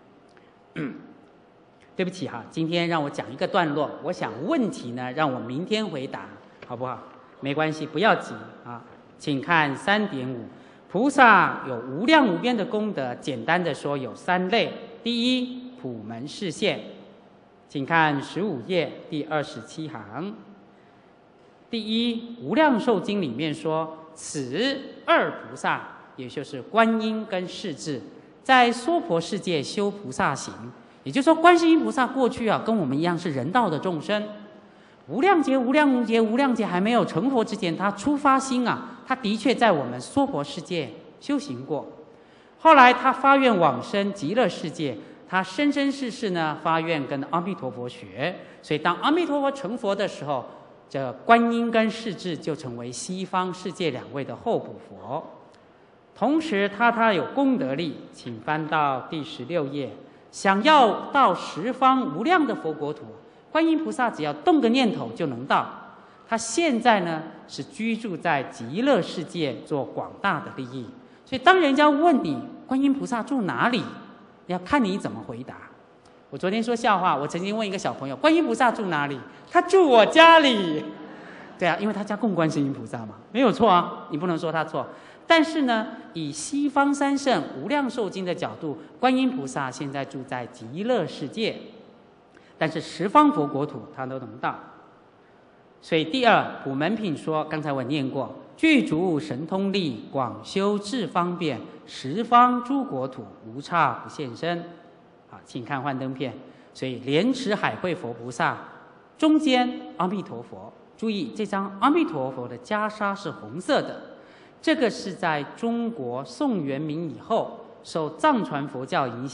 对不起哈，今天让我讲一个段落，我想问题呢让我明天回答，好不好？没关系，不要急啊。请看 三点五， 菩萨有无量无边的功德，简单的说有三类。第一，普门示现，请看十五页第二十七行。第一，无量寿经里面说，此二菩萨，也就是观音跟势至，在娑婆世界修菩萨行。也就是说，观世音菩萨过去啊，跟我们一样是人道的众生。无量劫、无量劫、无量劫还没有成佛之前，他出发心啊，他的确在我们娑婆世界修行过。后来他发愿往生极乐世界，他生生世世呢发愿跟阿弥陀佛学。所以当阿弥陀佛成佛的时候，这观音跟势至就成为西方世界两位的候补佛。同时他他有功德力，请翻到第十六页。想要到十方无量的佛国土，观音菩萨只要动个念头就能到。他现在呢是居住在极乐世界，做广大的利益。所以当人家问你观音菩萨住哪里，要看你怎么回答。我昨天说笑话，我曾经问一个小朋友，观音菩萨住哪里？他住我家里。对啊，因为他家供观世音菩萨嘛，没有错啊，你不能说他错。但是呢，以西方三圣无量寿经的角度，观音菩萨现在住在极乐世界，但是十方佛国土他都能到。所以第二，普门品说，刚才我念过，具足神通力，广修智方便，十方诸国土无差不现身。好，请看幻灯片。所以莲池海会佛菩萨中间阿弥陀佛，注意这张阿弥陀佛的袈裟是红色的。这个是在中国宋元明以后受藏传佛教影响，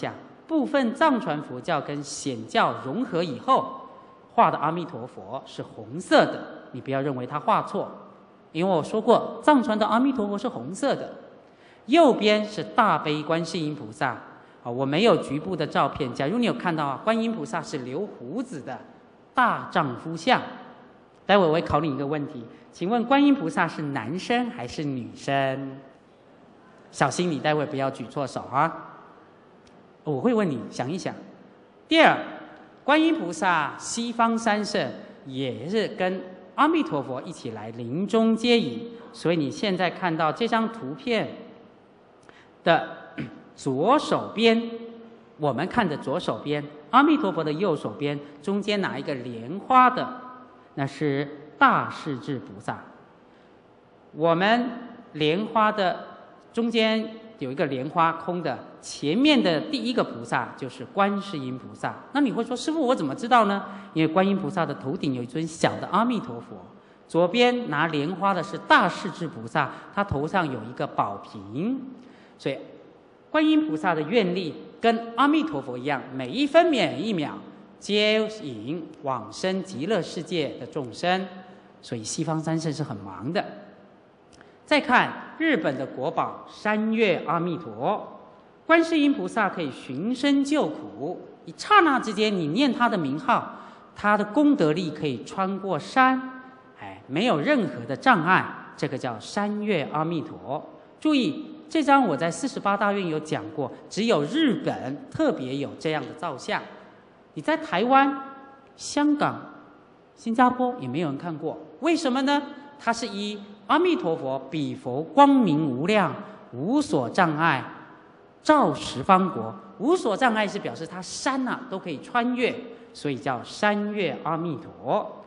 部分藏传佛教跟显教融合以后画的阿弥陀佛是红色的，你不要认为他画错，因为我说过藏传的阿弥陀佛是红色的。右边是大悲观世音菩萨啊，我没有局部的照片。假如你有看到啊，观音菩萨是留胡子的大丈夫相。待会我会考你一个问题，请问观音菩萨是男生还是女生？小心你待会不要举错手啊！我会问你，想一想。第二，观音菩萨西方三圣也是跟阿弥陀佛一起来临终接引，所以你现在看到这张图片的左手边，我们看的左手边，阿弥陀佛的右手边，中间拿一个莲花的，那是大势至菩萨。我们莲花的中间有一个莲花空的，前面的第一个菩萨就是观世音菩萨。那你会说，师父我怎么知道呢？因为观音菩萨的头顶有一尊小的阿弥陀佛，左边拿莲花的是大势至菩萨，他头上有一个宝瓶。所以观音菩萨的愿力跟阿弥陀佛一样，每一分每一秒接引往生极乐世界的众生，所以西方三圣是很忙的。再看日本的国宝山岳阿弥陀，观世音菩萨可以寻声救苦，一刹那之间你念他的名号，他的功德力可以穿过山，哎，没有任何的障碍，这个叫山岳阿弥陀。注意这张我在四十八大愿有讲过，只有日本特别有这样的造像，你在台湾、香港、新加坡也没有人看过。为什么呢？它是依阿弥陀佛彼佛光明无量，无所障碍，照十方国。无所障碍是表示它山啊都可以穿越，所以叫山岳阿弥陀。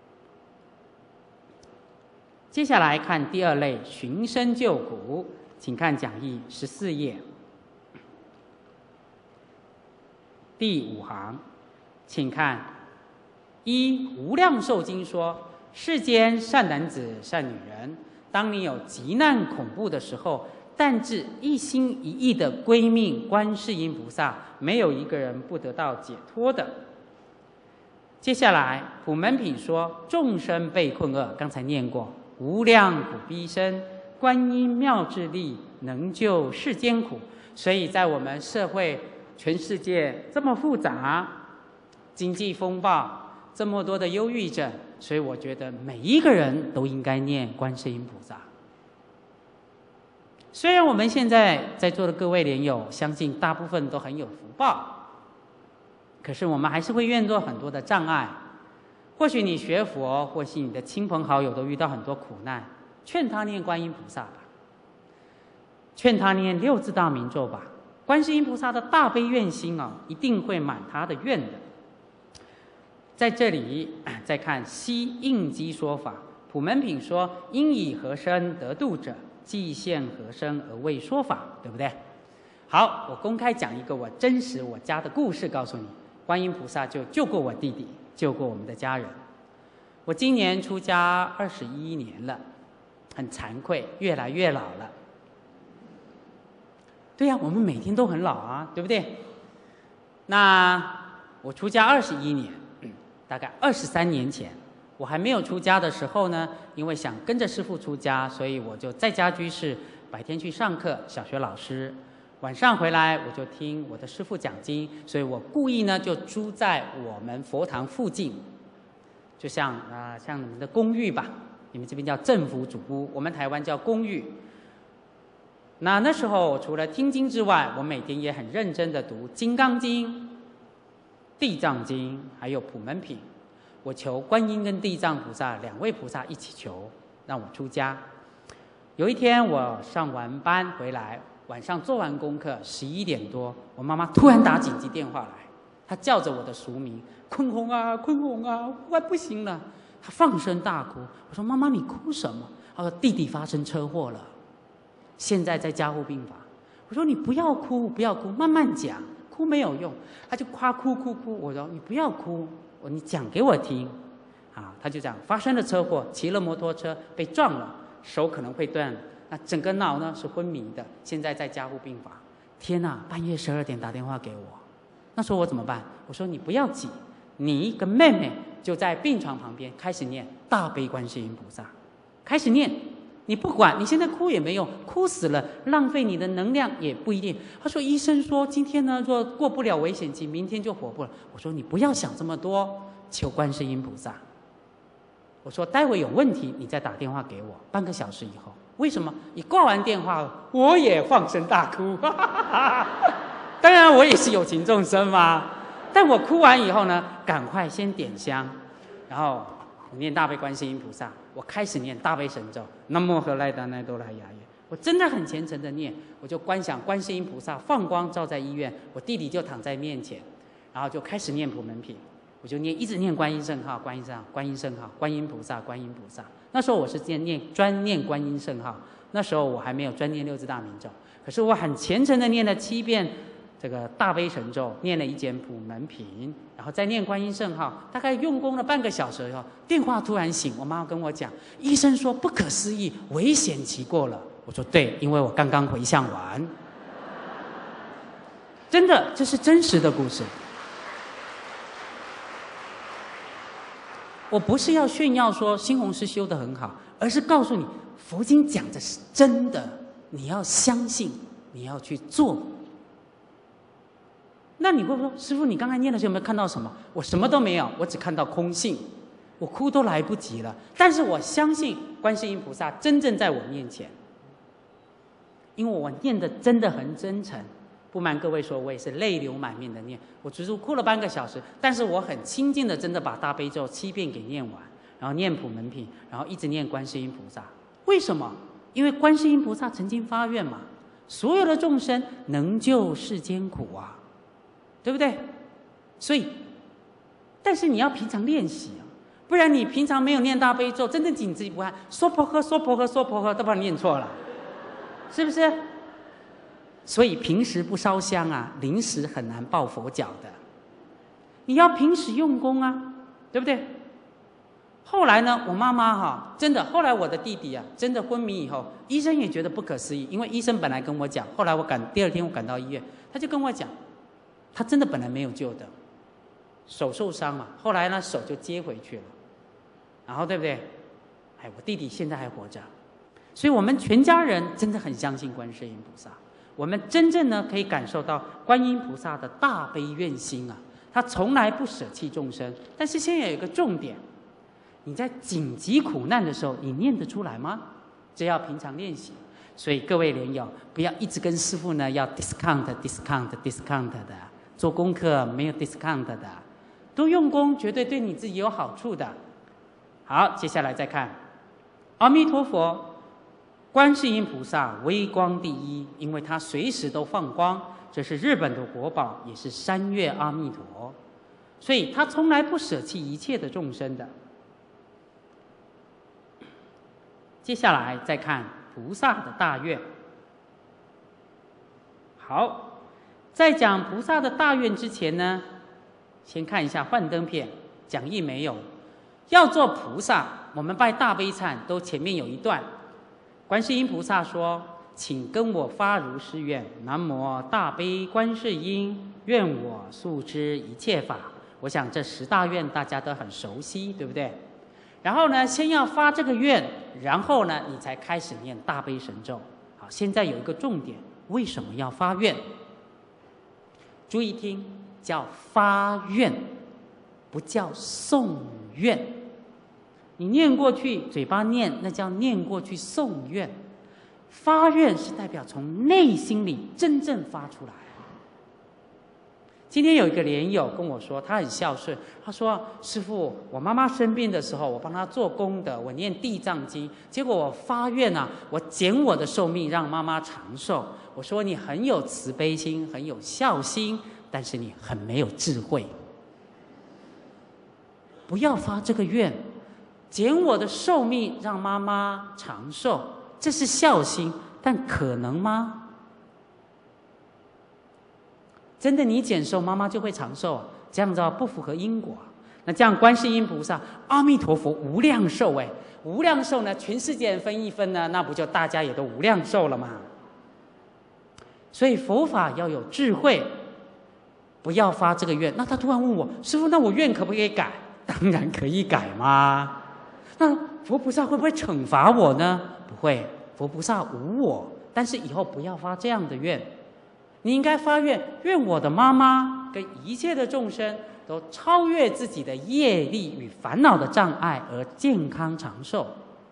接下来看第二类寻声救苦，请看讲义十四页第五行，请看一无量寿经说，世间善男子善女人，当你有急难恐怖的时候，但至一心一意的归命观世音菩萨，没有一个人不得到解脱的。接下来普门品说，众生被困厄，刚才念过，无量苦逼生，观音妙智力能救世间苦。所以在我们社会全世界这么复杂，经济风暴，这么多的忧郁症，所以我觉得每一个人都应该念观世音菩萨。虽然我们现在在座的各位莲友，相信大部分都很有福报，可是我们还是会遇到很多的障碍。或许你学佛，或许你的亲朋好友都遇到很多苦难，劝他念观音菩萨吧，劝他念六字大明咒吧。观世音菩萨的大悲愿心啊，一定会满他的愿的。在这里再看西应机说法，普门品说，因以何身得度者，即现何身而为说法，对不对？好，我公开讲一个我真实我家的故事，告诉你，观音菩萨就救过我弟弟，救过我们的家人。我今年出家二十一年了，很惭愧，越来越老了。对呀、啊，我们每天都很老啊，对不对？那我出家二十一年，大概二十三年前，我还没有出家的时候呢，因为想跟着师父出家，所以我就在家居士，白天去上课，小学老师，晚上回来我就听我的师父讲经，所以我故意呢就住在我们佛堂附近，就像啊、呃、像你们的公寓吧，你们这边叫政府主屋，我们台湾叫公寓。那那时候除了听经之外，我每天也很认真的读《金刚经》、《地藏经》，还有普门品。我求观音跟地藏菩萨两位菩萨一起求，让我出家。有一天我上完班回来，晚上做完功课，十一点多，我妈妈突然打紧急电话来，她叫着我的俗名，坤宏啊，坤宏啊，快不行了。她放声大哭。我说妈妈，你哭什么？她说弟弟发生车祸了，现在在加护病房。我说你不要哭，不要哭，慢慢讲，哭没有用。她就夸哭哭哭。我说你不要哭，我你讲给我听。啊，她就这样，发生了车祸，骑了摩托车被撞了，手可能会断了，那整个脑呢是昏迷的，现在在加护病房。天哪，半夜十二点打电话给我， 那时候我怎么办？我说你不要急，你跟妹妹就在病床旁边开始念大悲观世音菩萨，开始念。你不管，你现在哭也没用，哭死了浪费你的能量也不一定。他说医生说今天呢若过不了危险期，明天就活不了。我说你不要想这么多，求观世音菩萨。我说待会有问题你再打电话给我，半个小时以后。为什么？你挂完电话我也放声大哭当然我也是有情众生嘛，但我哭完以后呢，赶快先点香，然后我念大悲观世音菩萨，我开始念大悲神咒，南无何来达那多来雅耶。我真的很虔诚的念，我就观想观世音菩萨放光照在医院，我弟弟就躺在面前，然后就开始念普门品，我就念一直念观音圣号，观音圣号，观音圣号，观音菩萨，观音菩萨。那时候我是念念专念观音圣号，那时候我还没有专念六字大明咒，可是我很虔诚的念了七遍这个大悲神咒，念了一简普门品，然后再念观音圣号，大概用功了半个小时以后，电话突然醒，我妈妈跟我讲，医生说不可思议，危险期过了。我说对，因为我刚刚回向完。真的，这是真实的故事。我不是要炫耀说新红师修得很好，而是告诉你佛经讲的是真的，你要相信，你要去做。那你会说，师父，你刚才念的时候有没有看到什么？我什么都没有，我只看到空性，我哭都来不及了。但是我相信观世音菩萨真正在我面前，因为我念的真的很真诚。不瞒各位说，我也是泪流满面的念，我足足哭了半个小时，但是我很清静的真的把大悲咒七遍给念完，然后念普门品，然后一直念观世音菩萨。为什么？因为观世音菩萨曾经发愿嘛，所有的众生能救世间苦啊，对不对？所以，但是你要平常练习啊，不然你平常没有念大悲咒，真正紧自己不按，娑婆诃娑婆诃娑婆诃都把你念错了，是不是？所以平时不烧香啊，临时很难抱佛脚的。你要平时用功啊，对不对？后来呢，我妈妈哈，真的，后来我的弟弟啊，真的昏迷以后，医生也觉得不可思议，因为医生本来跟我讲，后来我赶第二天我赶到医院，他就跟我讲，他真的本来没有救的，手受伤嘛，后来呢手就接回去了，然后对不对？哎，我弟弟现在还活着，所以我们全家人真的很相信观世音菩萨。我们真正呢可以感受到观音菩萨的大悲愿心啊，他从来不舍弃众生。但是现在有一个重点，你在紧急苦难的时候，你念得出来吗？这要平常练习。所以各位莲友，不要一直跟师父呢要 discount discount discount 的，做功课没有 discount 的，多用功绝对对你自己有好处的。好，接下来再看阿弥陀佛。观世音菩萨微光第一，因为他随时都放光，这是日本的国宝，也是三月阿弥陀，所以他从来不舍弃一切的众生的。接下来再看菩萨的大愿。好，在讲菩萨的大愿之前呢，先看一下幻灯片，讲义没有。要做菩萨，我们拜大悲忏都前面有一段。观世音菩萨说：“请跟我发如是愿，南无大悲观世音，愿我速知一切法。”我想这十大愿大家都很熟悉，对不对？然后呢，先要发这个愿，然后呢，你才开始念大悲神咒。好，现在有一个重点，为什么要发愿？注意听，叫发愿，不叫诵愿。你念过去，嘴巴念，那叫念过去诵愿。发愿是代表从内心里真正发出来。今天有一个莲友跟我说，他很孝顺，他说：“师父，我妈妈生病的时候，我帮她做功德，我念地藏经，结果我发愿啊，我减我的寿命，让妈妈长寿。”我说：“你很有慈悲心，很有孝心，但是你很没有智慧。不要发这个愿。”减我的寿命，让妈妈长寿，这是孝心，但可能吗？真的，你减寿，妈妈就会长寿，这样子不符合因果。那这样，观世音菩萨、阿弥陀佛无量寿，哎，无量寿呢，全世界人分一分呢，那不就大家也都无量寿了吗？所以佛法要有智慧， 不要发这个愿。那他突然问我，师父，那我愿可不可以改？当然可以改嘛。那佛菩萨会不会惩罚我呢？不会，佛菩萨无我。但是以后不要发这样的愿，你应该发愿，愿我的妈妈跟一切的众生都超越自己的业力与烦恼的障碍而健康长寿。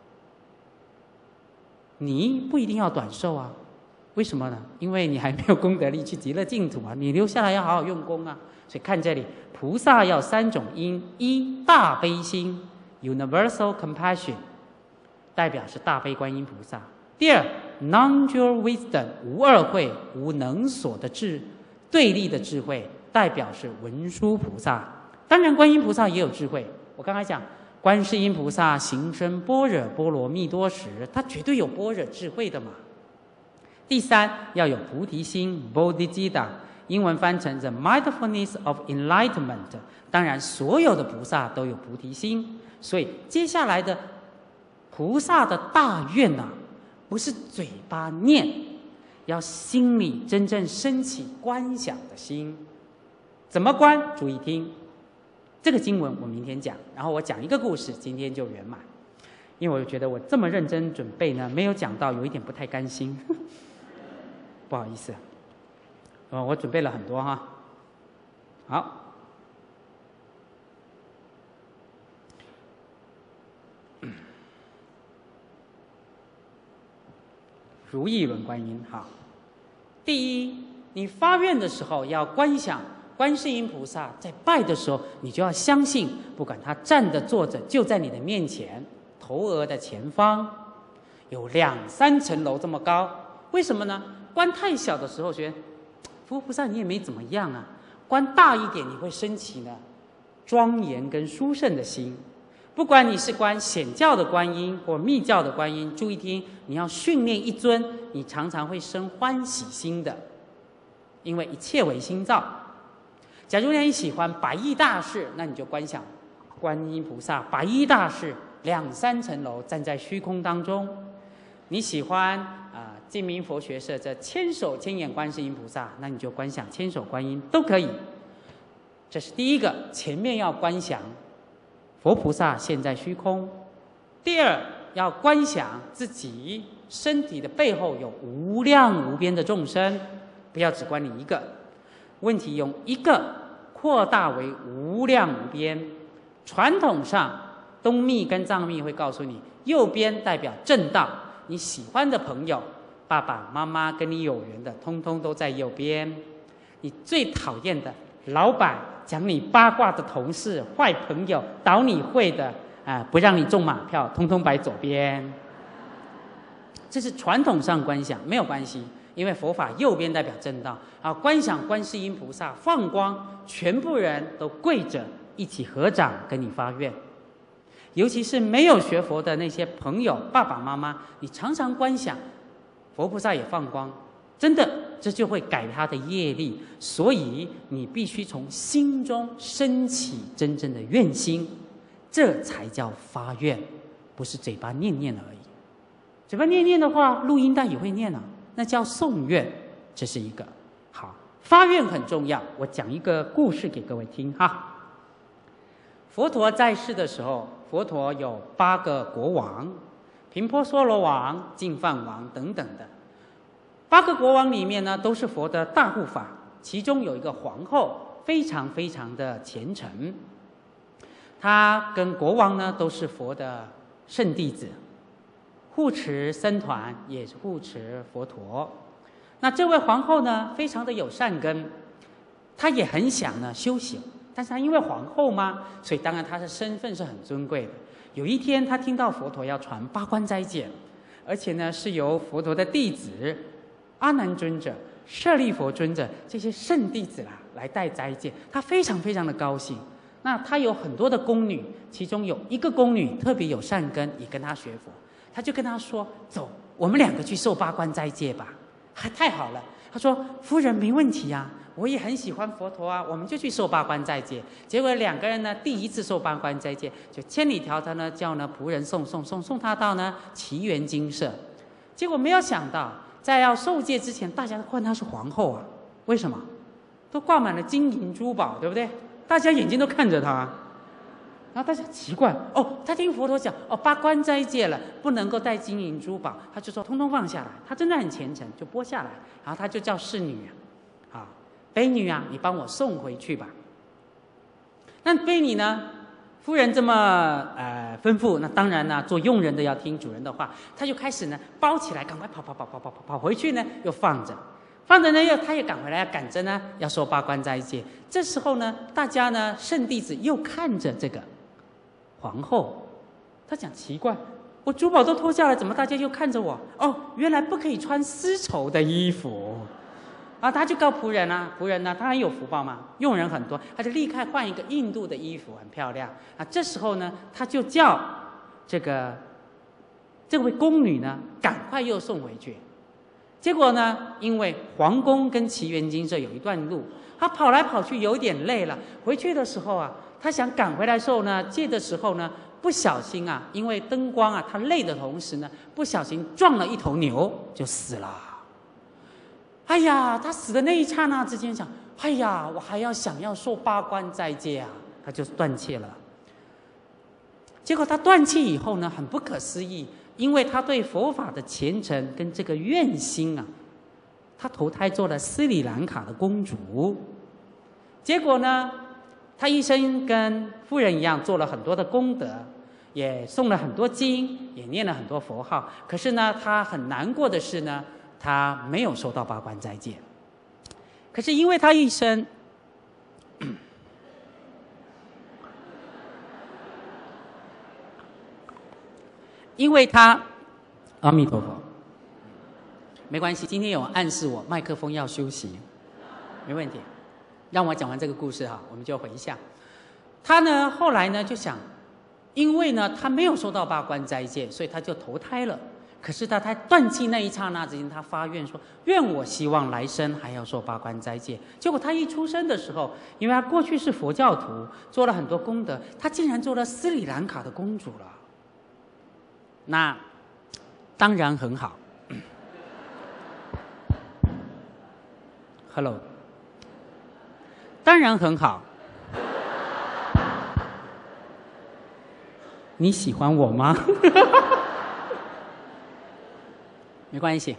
你不一定要短寿啊，为什么呢？因为你还没有功德力去极乐净土啊，你留下来要好好用功啊。所以看这里，菩萨要三种因：一大悲心 （universal compassion）， 代表是大悲观音菩萨；第二 non-dual wisdom 无二慧、无能所的智对立的智慧，代表是文殊菩萨。当然，观音菩萨也有智慧。我刚才讲，观世音菩萨行深般若波罗蜜多时，他绝对有般若智慧的嘛。第三，要有菩提心 （Bodhicitta）， 英文翻成 The Mindfulness of Enlightenment。当然，所有的菩萨都有菩提心，所以接下来的菩萨的大愿啊，不是嘴巴念，要心里真正升起观想的心。怎么观？注意听。这个经文我明天讲，然后我讲一个故事，今天就圆满。因为我觉得我这么认真准备呢，没有讲到，有一点不太甘心，不好意思。呃，我准备了很多哈。好。如意轮观音，好。第一，你发愿的时候要观想观世音菩萨，在拜的时候，你就要相信，不管他站着坐着，就在你的面前，头额的前方，有两三层楼这么高。为什么呢？观太小的时候，觉得佛菩萨你也没怎么样啊。观大一点，你会升起呢庄严跟殊胜的心。不管你是观显教的观音或密教的观音，注意听，你要训练一尊，你常常会生欢喜心的，因为一切为心造。假如你喜欢白衣大士，那你就观想观音菩萨白衣大士两三层楼站在虚空当中。你喜欢啊、呃、净明佛学社这千手千眼观世音菩萨，那你就观想千手观音都可以。这是第一个，前面要观想佛菩萨现在虚空。第二，要观想自己身体的背后有无量无边的众生，不要只观你一个。问题用一个扩大为无量无边。传统上，东密跟藏密会告诉你，右边代表正道，你喜欢的朋友，爸爸妈妈跟你有缘的，通通都在右边。你最讨厌的老板讲你八卦的同事、坏朋友、倒你会的啊、呃，不让你中马票，通通摆左边。这是传统上观想，没有关系，因为佛法右边代表正道啊。观想观世音菩萨放光，全部人都跪着一起合掌跟你发愿。尤其是没有学佛的那些朋友、爸爸妈妈，你常常观想佛菩萨也放光，真的这就会改他的业力。所以你必须从心中升起真正的愿心，这才叫发愿，不是嘴巴念念而已。嘴巴念念的话，录音带也会念啊，那叫诵愿。这是一个好，发愿很重要。我讲一个故事给各位听哈。佛陀在世的时候，佛陀有八个国王，频婆娑罗王、净饭王等等的。八个国王里面呢，都是佛的大护法，其中有一个皇后，非常非常的虔诚。她跟国王呢，都是佛的圣弟子，护持僧团，也护持佛陀。那这位皇后呢，非常的有善根，她也很想呢修行，但是她因为皇后嘛，所以当然她的身份是很尊贵的。有一天，她听到佛陀要传八关斋戒，而且呢是由佛陀的弟子阿难尊者、舍利佛尊者这些圣弟子啦来带斋戒，她非常非常的高兴。那她有很多的宫女，其中有一个宫女特别有善根，也跟她学佛。她就跟她说：“走，我们两个去受八关斋戒吧。”还太好了，她说：“夫人没问题啊，我也很喜欢佛陀啊，我们就去受八关斋戒。”结果两个人呢，第一次受八关斋戒，就千里迢迢呢叫呢仆人送送送送他到呢祇园精舍。结果没有想到，在要受戒之前，大家都唤她是皇后啊。为什么？ 都挂满了金银珠宝，对不对？大家眼睛都看着他。然后大家奇怪，哦，他听佛陀讲，哦，八关斋戒了，不能够带金银珠宝，他就说通通放下来。他真的很虔诚，就拨下来，然后他就叫侍女啊，啊，婢女啊，你帮我送回去吧。那婢女呢，夫人这么呃吩咐，那当然呢，做佣人的要听主人的话，他就开始呢包起来，赶快跑跑跑跑跑跑跑回去呢，又放着。放着呢，又他也赶回来，要赶着呢，要说八关斋戒。这时候呢，大家呢，圣弟子又看着这个皇后，他讲奇怪，我珠宝都脱下来，怎么大家又看着我？哦，原来不可以穿丝绸的衣服，啊，他就告仆人啊，仆人呢，他很有福报嘛，佣人很多，他就立刻换一个印度的衣服，很漂亮啊。这时候呢，他就叫这个这位宫女呢，赶快又送回去。结果呢，因为皇宫跟祇园精舍有一段路，他跑来跑去有点累了。回去的时候啊，他想赶回来的时候呢，借的时候呢，不小心啊，因为灯光啊，他累的同时呢，不小心撞了一头牛，就死了。哎呀，他死的那一刹那之间想，哎呀，我还要想要受八关斋戒啊，他就断气了。结果他断气以后呢，很不可思议。因为他对佛法的虔诚跟这个愿心啊，他投胎做了斯里兰卡的公主。结果呢，他一生跟夫人一样做了很多的功德，也诵了很多经，也念了很多佛号。可是呢，他很难过的是呢，他没有受到八关斋戒。可是因为他一生因为他，阿弥陀佛，没关系。今天有暗示我麦克风要休息，没问题。让我讲完这个故事哈，我们就回向。他呢，后来呢就想，因为呢他没有受到八关斋戒，所以他就投胎了。可是他在断气那一刹那之间，他发愿说：愿我希望来生还要受八关斋戒。结果他一出生的时候，因为他过去是佛教徒，做了很多功德，他竟然做了斯里兰卡的公主了。那当然很好。Hello， 当然很好。你喜欢我吗？没关系。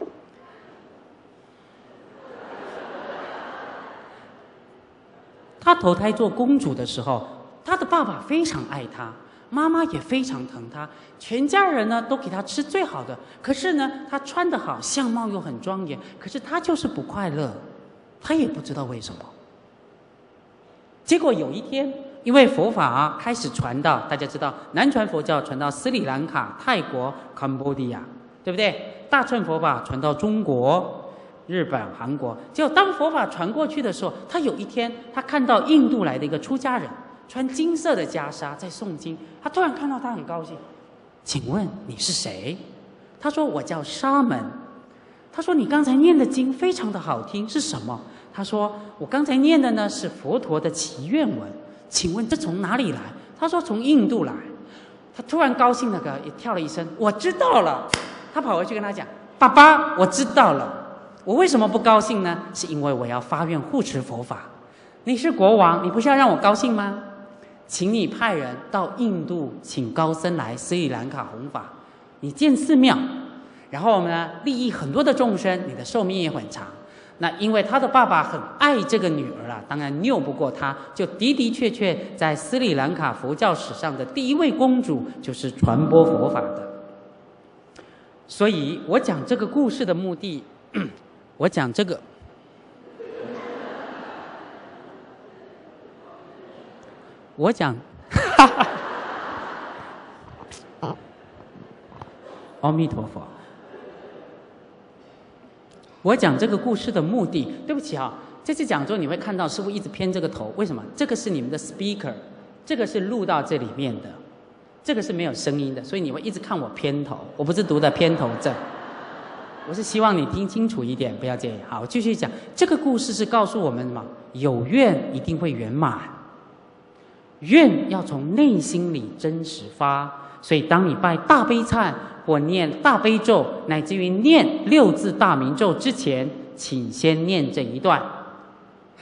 她投胎做公主的时候，她的爸爸非常爱她。妈妈也非常疼她，全家人呢都给她吃最好的。可是呢，她穿得好，相貌又很庄严，可是她就是不快乐，她也不知道为什么。结果有一天，因为佛法啊开始传到，大家知道南传佛教传到斯里兰卡、泰国、Cambodia，对不对？大乘佛法传到中国、日本、韩国。结果当佛法传过去的时候，他有一天他看到印度来的一个出家人。穿金色的袈裟在诵经，他突然看到他很高兴。请问你是谁？他说我叫沙门。他说你刚才念的经非常的好听，是什么？他说我刚才念的呢是佛陀的祈愿文。请问这从哪里来？他说从印度来。他突然高兴那个也跳了一声，我知道了。他跑回去跟他讲，爸爸，我知道了。我为什么不高兴呢？是因为我要发愿护持佛法。你是国王，你不是要让我高兴吗？请你派人到印度请高僧来斯里兰卡弘法，你建寺庙，然后呢利益很多的众生，你的寿命也很长。那因为他的爸爸很爱这个女儿啊，当然拗不过他，就的的确确在斯里兰卡佛教史上的第一位公主就是传播佛法的。所以我讲这个故事的目的，我讲这个我讲，阿弥陀佛。我讲这个故事的目的，对不起啊，这次讲座你会看到师父一直偏这个头，为什么？这个是你们的 speaker， 这个是录到这里面的，这个是没有声音的，所以你会一直看我偏头。我不是读的偏头症，我是希望你听清楚一点，不要介意。好，我继续讲。这个故事是告诉我们什么？有愿一定会圆满。愿要从内心里真实发，所以当你拜大悲忏或念大悲咒，乃至于念六字大明咒之前，请先念这一段。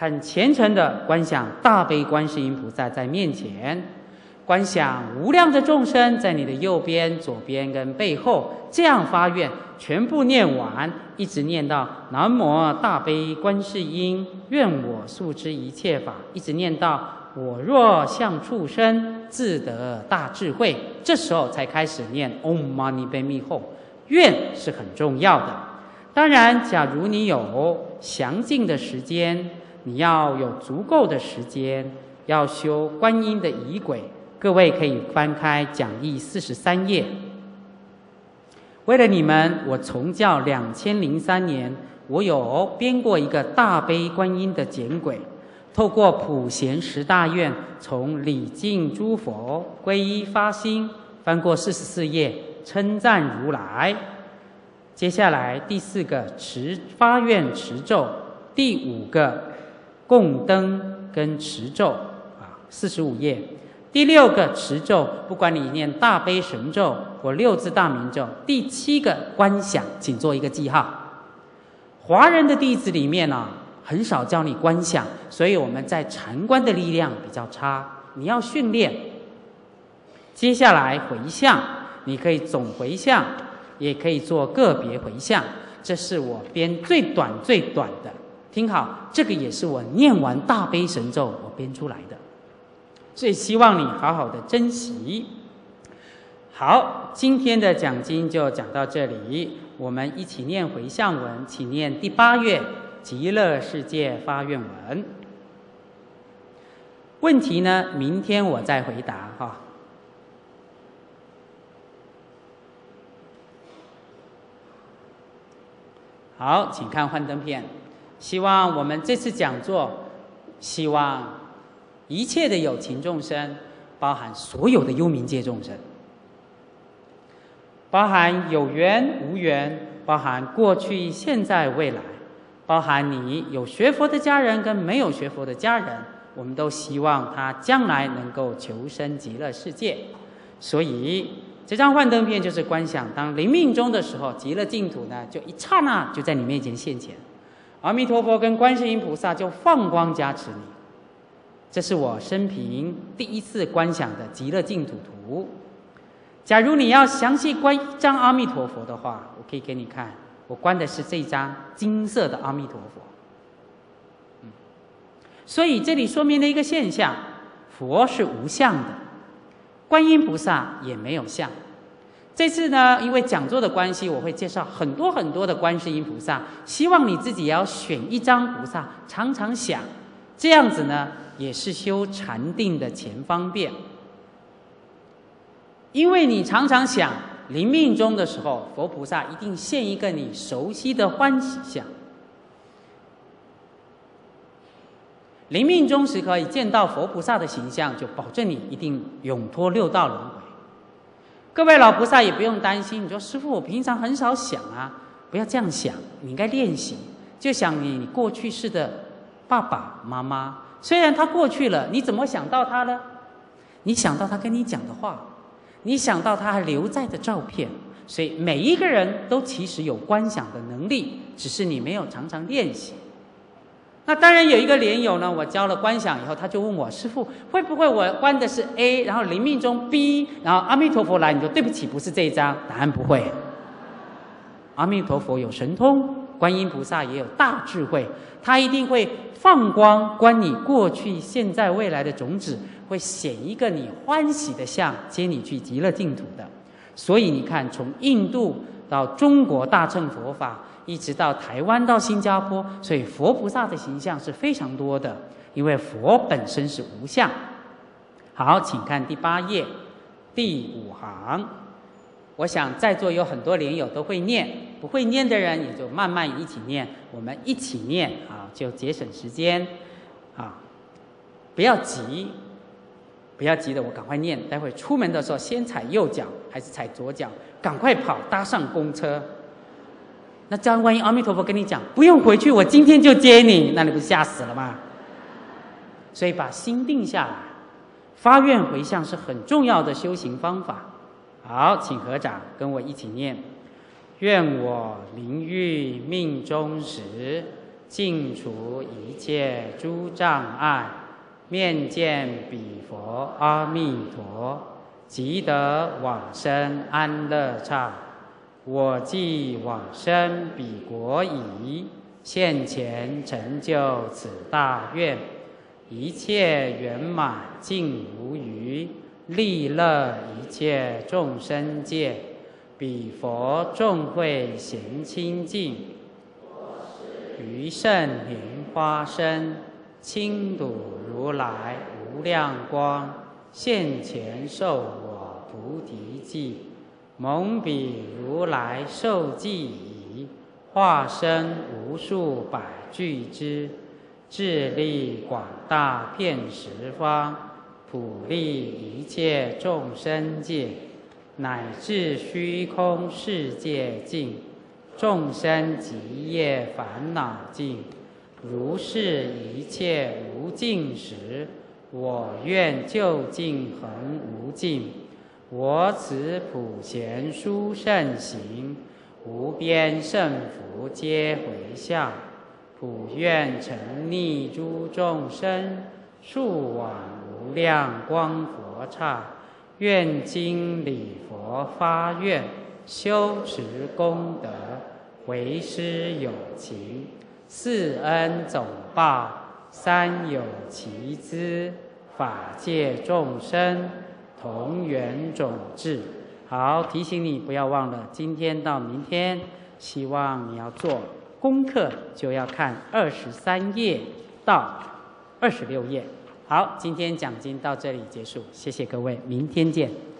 很虔诚的观想大悲观世音菩萨在面前，观想无量的众生在你的右边、左边跟背后，这样发愿，全部念完，一直念到南无大悲观世音，愿我速知一切法，一直念到我若像畜生，自得大智慧。这时候才开始念 Om Mani Padme Hum。愿是很重要的。当然，假如你有详尽的时间，你要有足够的时间，要修观音的仪轨。各位可以翻开讲义四十三页。为了你们，我从教两千零三年，我有编过一个大悲观音的简轨，透过普贤十大愿，从礼敬诸佛、皈依发心，翻过四十四页，称赞如来。接下来第四个持发愿持咒，第五个供灯跟持咒啊，四十五页。第六个持咒，不管你念大悲神咒或六字大明咒。第七个观想，请做一个记号。华人的弟子里面啊，很少教你观想，所以我们在禅观的力量比较差，你要训练。接下来回向，你可以总回向，也可以做个别回向，这是我编最短最短的。听好，这个也是我念完大悲神咒我编出来的。所以希望你好好的珍惜。好，今天的讲经就讲到这里，我们一起念回向文，请念第八愿极乐世界发愿文。问题呢，明天我再回答哈。好，请看幻灯片。希望我们这次讲座，希望一切的有情众生，包含所有的幽冥界众生，包含有缘无缘，包含过去现在未来，包含你有学佛的家人跟没有学佛的家人，我们都希望他将来能够求生极乐世界。所以这张幻灯片就是观想，当临命终的时候，极乐净土呢就一刹那就在你面前现前，阿弥陀佛跟观世音菩萨就放光加持你。这是我生平第一次观想的极乐净土图。假如你要详细观一张阿弥陀佛的话，我可以给你看，我观的是这一张金色的阿弥陀佛。嗯，所以这里说明了一个现象，佛是无相的，观音菩萨也没有相。这次呢，因为讲座的关系，我会介绍很多很多的观世音菩萨，希望你自己也要选一张菩萨常常想，这样子呢也是修禅定的前方便。因为你常常想，临命终的时候，佛菩萨一定现一个你熟悉的欢喜相。临命终时可以见到佛菩萨的形象，就保证你一定永脱六道轮回。各位老菩萨也不用担心，你说师父，我平常很少想啊，不要这样想，你应该练习，就想你过去世的爸爸妈妈，虽然他过去了，你怎么想到他呢？你想到他跟你讲的话，你想到他还留在的照片，所以每一个人都其实有观想的能力，只是你没有常常练习。那当然有一个莲友呢，我教了观想以后，他就问我，师父，会不会我观的是 A， 然后临命中 B， 然后阿弥陀佛来，你说对不起，不是这一张？答案不会。阿弥陀佛有神通，观音菩萨也有大智慧，他一定会放光观你过去、现在、未来的种子，会显一个你欢喜的相，接你去极乐净土的。所以你看，从印度到中国大乘佛法，一直到台湾到新加坡，所以佛菩萨的形象是非常多的，因为佛本身是无相。好，请看第八页第五行。我想在座有很多莲友都会念，不会念的人也就慢慢一起念，我们一起念啊，就节省时间啊，不要急，不要急的，我赶快念，待会出门的时候先踩右脚还是踩左脚，赶快跑，搭上公车。那这样万一阿弥陀佛跟你讲不用回去，我今天就接你，那你不是吓死了吗？所以把心定下来，发愿回向是很重要的修行方法。好，请合掌跟我一起念：愿我临欲命终时， 尽除一切诸障碍，面见彼佛阿弥陀，即得往生安乐刹。我既往生彼国已，现前成就此大愿，一切圆满尽无余，利乐一切众生界。彼佛众会咸清净，余胜莲花身，亲睹如来无量光，现前受我菩提记。蒙彼如来受记已，化身无数百俱之，智力广大遍十方，普利一切众生界，乃至虚空世界尽，众生极业烦恼尽。如是一切无尽时，我愿究竟恒无尽。我此普贤殊胜行，无边胜福皆回向，普愿沉溺诸众生，速往无量光佛刹。愿今礼佛发愿，修持功德，为师有情，四恩总报，三有其资，法界众生同源种智。好，提醒你不要忘了，今天到明天，希望你要做功课，就要看二十三页到二十六页。好，今天讲经到这里结束，谢谢各位，明天见。